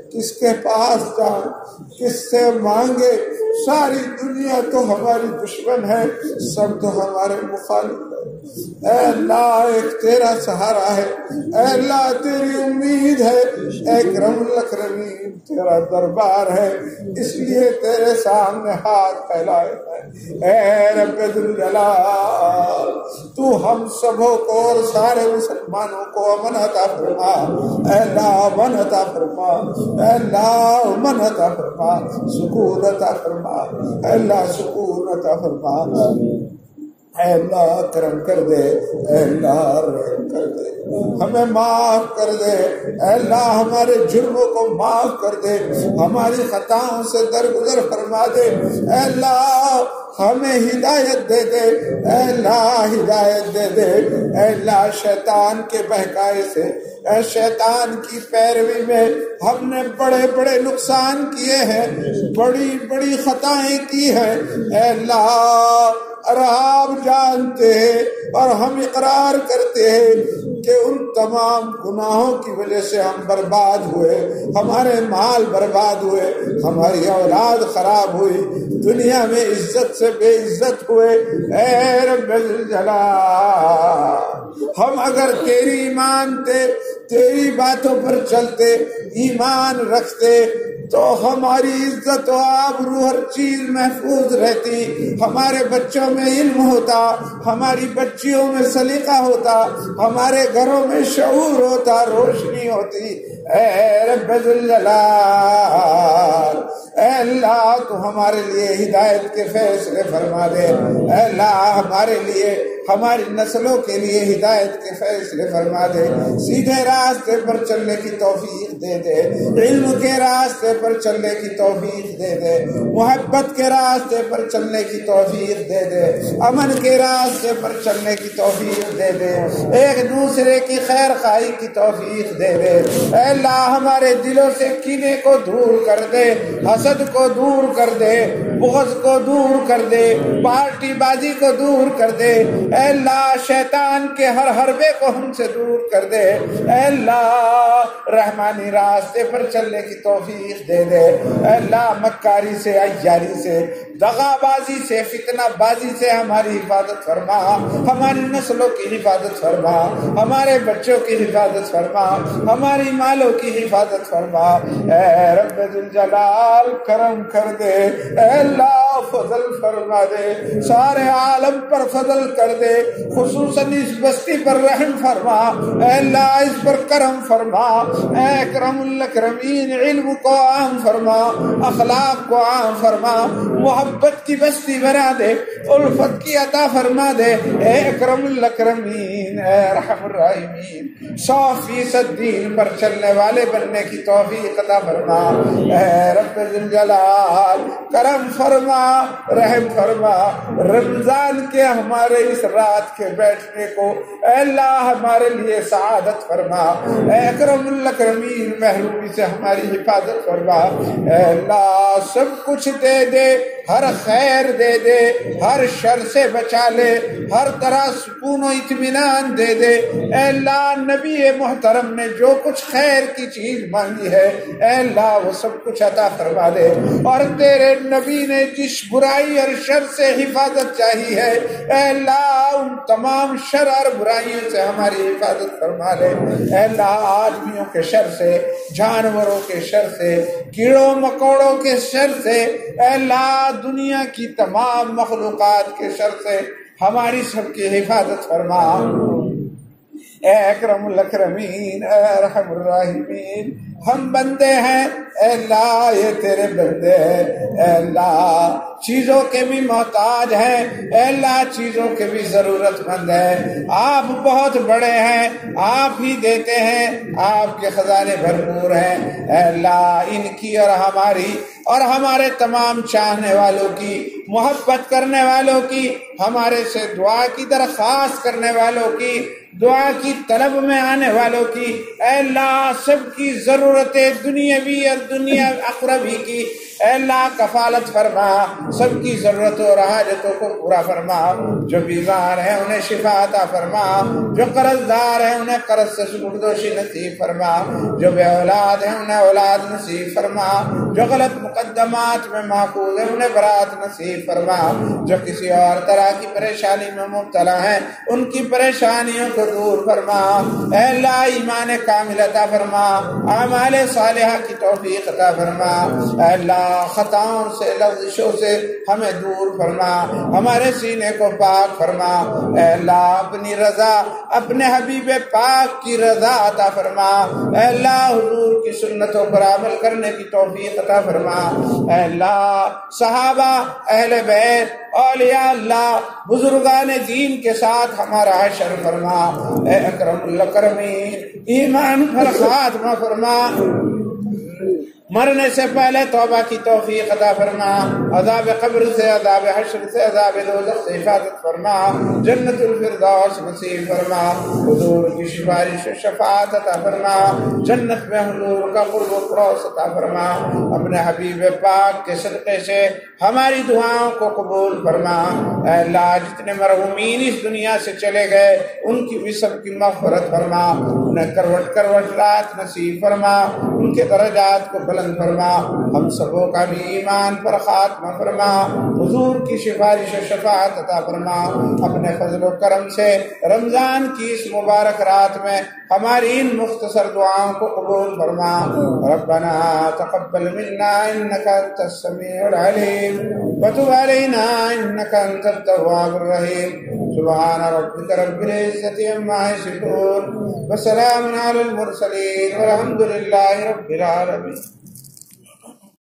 کس کے پاس جائیں، کس سے مانگے؟ ساری دنیا تو ہماری دشمن ہے، سب تو ہمارے مخالف ہے۔ اے اللہ ایک تیرا سہارا ہے، اے اللہ تیری امید ہے، اکرم الاکرمین تیرا دربار ہے، اس لیے تیرے سامنے ہاتھ پھیلائے ہیں۔ اے رب ذوالجلال تو ہم سبوں کو اور سارے مسلمانوں کو امن عطا فرما، اے اللہ امن عطا فرما، اے اللہ امن عطا فرما، سکون عطا فرما، اے اللہ سکون عطا فرما، اے اللہ کرم کر دے، اے اللہ رحم کر دے، ہمیں معاف کر دے، اے اللہ ہمارے جرموں کو معاف کر دے، ہماری خطاؤں سے درگزر فرما دے، اے اللہ ہمیں ہدایت دے دے، اے اللہ ہدایت دے دے، اے اللہ شیطان کے بہکائے سے، اے شیطان کی پیروی میں ہم نے بڑے بڑے نقصان کیے ہیں، بڑی بڑی خطائیں کی ہیں، اے اللہ اور آپ جانتے ہیں اور ہم اقرار کرتے ہیں کہ ان تمام گناہوں کی وجہ سے ہم برباد ہوئے، ہمارے مال برباد ہوئے، ہماری اولاد خراب ہوئی، دنیا میں عزت سے بے عزت ہوئے۔ اے رب الجلال ہم اگر تیری مانتے، تیری باتوں پر چلتے، ایمان رکھتے تو ہماری عزت و آبرو ہر چیز محفوظ رہتی، ہمارے بچوں میں علم ہوتا، ہماری بچیوں میں سلیقہ ہوتا، ہمارے گھروں میں شعور ہوتا، روشنی ہوتی۔ اے رب الجلال اے اللہ تو ہمارے لیے ہدایت کے فیصلے فرما دے، اے اللہ ہمارے لیے، ہماری نسلوں کے لیے ہدایت کے فیصلے فرما دے، سیدھے راستے پر چلنے کی توفیق دے دے، علم کے راستے پر چلنے کی توفیق دے دے، محبت کے راستے پر چلنے کی توفیق دے دے، امن کے راستے پر چلنے کی توفیق دے دے، ایک دوسرے کی خیر خواہی کی توفیق دے دے۔ اے اللہ ہمارے دلوں سے کینے کو دور کر دے، حسد کو دور کر دے، بغض کو دور کر دے، پارٹی بازی کو دور کر دے، اے اللہ شیطان کے ہر حربے کو ہم سے دور کر دے، اے اللہ رحمانی راستے پر چلنے کی توفیق دے دے، اے اللہ مکاری سے، عیاری سے، دغا بازی سے، فتنہ بازی سے ہماری حفاظت فرما، ہماری نسلوں کی حفاظت فرما، ہمارے بچوں کی حفاظت فرما، ہماری مالوں کی حفاظت فرما۔ اے رب ذوالجلال کرم کر دے، اے اللہ فضل فرما دے، سارے عالم پر فضل کر دے، خصوصاً اس بستی پر رحم فرما، اے اللہ اس پر کرم فرما، اے اکرم الاکرمین علم کو عام فرما، اخلاق کو عام فرما، محبت کی بستی بنا دے، الفت کی عطا فرما دے، اے اکرم الاکرمین اے رحم الراحمین 100% دین پر چلنے والے بننے کی توفیق عطا فرما۔ اے رب ذوالجلال کرم فرما، رحم فرما، رمضان کے ہمارے اس رات کے بیٹھنے کو اے اللہ ہمارے لیے سعادت فرما، اے اکرم الاکرمین محرومی سے ہماری حفاظت فرما، اے اللہ سب کچھ دے دے، ہر خیر دے دے، ہر شر سے بچا لے، ہر طرح سکون و اطمینان دے دے، اے اللہ نبی محترم نے جو کچھ خیر کی چیز مانگی ہے اے اللہ وہ سب کچھ عطا فرما دے، اور تیرے نبی نے جس برائی اور شر سے حفاظت چاہی ہے اے اللہ ان تمام شر اور برائیوں سے ہماری حفاظت فرما لے، اے اللہ آدمیوں کے شر سے، جانوروں کے شر سے، کیڑوں مکوڑوں کے شر سے، اے اللہ دنیا کی تمام مخلوقات کے شر سے ہماری سب کی حفاظت فرما۔ اے اکرم الاکرمین اے رحم الراحمین ہم بندے ہیں، اے اللہ یہ تیرے بندے ہیں، اے اللہ چیزوں کے بھی محتاج ہیں، اے اللہ چیزوں کے بھی ضرورت مند ہیں، آپ بہت بڑے ہیں، آپ ہی دیتے ہیں، آپ کے خزانے بھرپور ہیں، اے اللہ ان کی اور ہماری اور ہمارے تمام چاہنے والوں کی، محبت کرنے والوں کی، ہمارے سے دعا کی درخواست کرنے والوں کی، دعا کی طلب میں آنے والوں کی، اے اللہ سب کی ضرورتیں دنیاوی اور دنیا اخروی کی اے اللہ کفالت فرما، سب کی ضرورتوں اور حاجتوں کو پورا فرما، جو بیمار ہیں انہیں شفا عطا فرما، جو قرض دار ہیں انہیں قرض سے سپردوشی نصیب فرما، جو بے اولاد ہیں انہیں اولاد نصیب فرما، جو غلط مقدمات میں ماخوذ ہیں انہیں برات نصیب فرما، جو کسی اور طرح کی پریشانی میں مبتلا ہیں ان کی پریشانیوں کو دور فرما، اے اللہ ایمان کامل عطا فرما، اعمال صالحہ کی توفیق عطا فرما، اے اللہ خطاؤں سے لغزشوں سے ہمیں دور فرما، ہمارے سینے کو پاک فرما، اے اللہ اپنی رضا اپنے حبیب پاک کی رضا عطا فرما، اے اللہ حضور کی سنتوں پر عمل کرنے کی توفیق عطا فرما، اے اللہ صحابہ اہل بیت اولیاء اللہ بزرگان دین کے ساتھ ہمارا حشر فرما، اے اکرم الاکرمین ایمان پر خاتمہ فرما، مرنے سے پہلے توبہ کی توفیق عطا فرما، عذاب قبر سے عذاب حشر سے عذاب دوزخ سے حفاظت فرما، جنت الفردوس نصیب فرما، حضور کی سفارش و شفاعت عطا فرما، جنت میں حضور کا قرب و فروز عطا فرما، اپنے حبیب پاک کے صدقے سے ہماری دعاؤں کو قبول فرما، اے اللہ جتنے مرحومین اس دنیا سے چلے گئے ان کی بھی سب کی مغفرت فرما، انہیں کروٹ کروٹ رات نصیب فرما، ان کے درجات کو بلند فرما، ہم سبوں کا بھی ایمان پر خاتمہ فرما، حضور کی سفارش و شفاعت عطا فرما، اپنے فضل و کرم سے رمضان کی اس مبارک رات میں ہماری ان مختصر دعاؤں کو قبول فرما، ربنا تقبل منا انك انت السميع العليم وتب علينا انك انت التواب الرحيم، سبحان ربك رب العزة عما يصفون وسلام على المرسلين والحمد لله رب العالمين.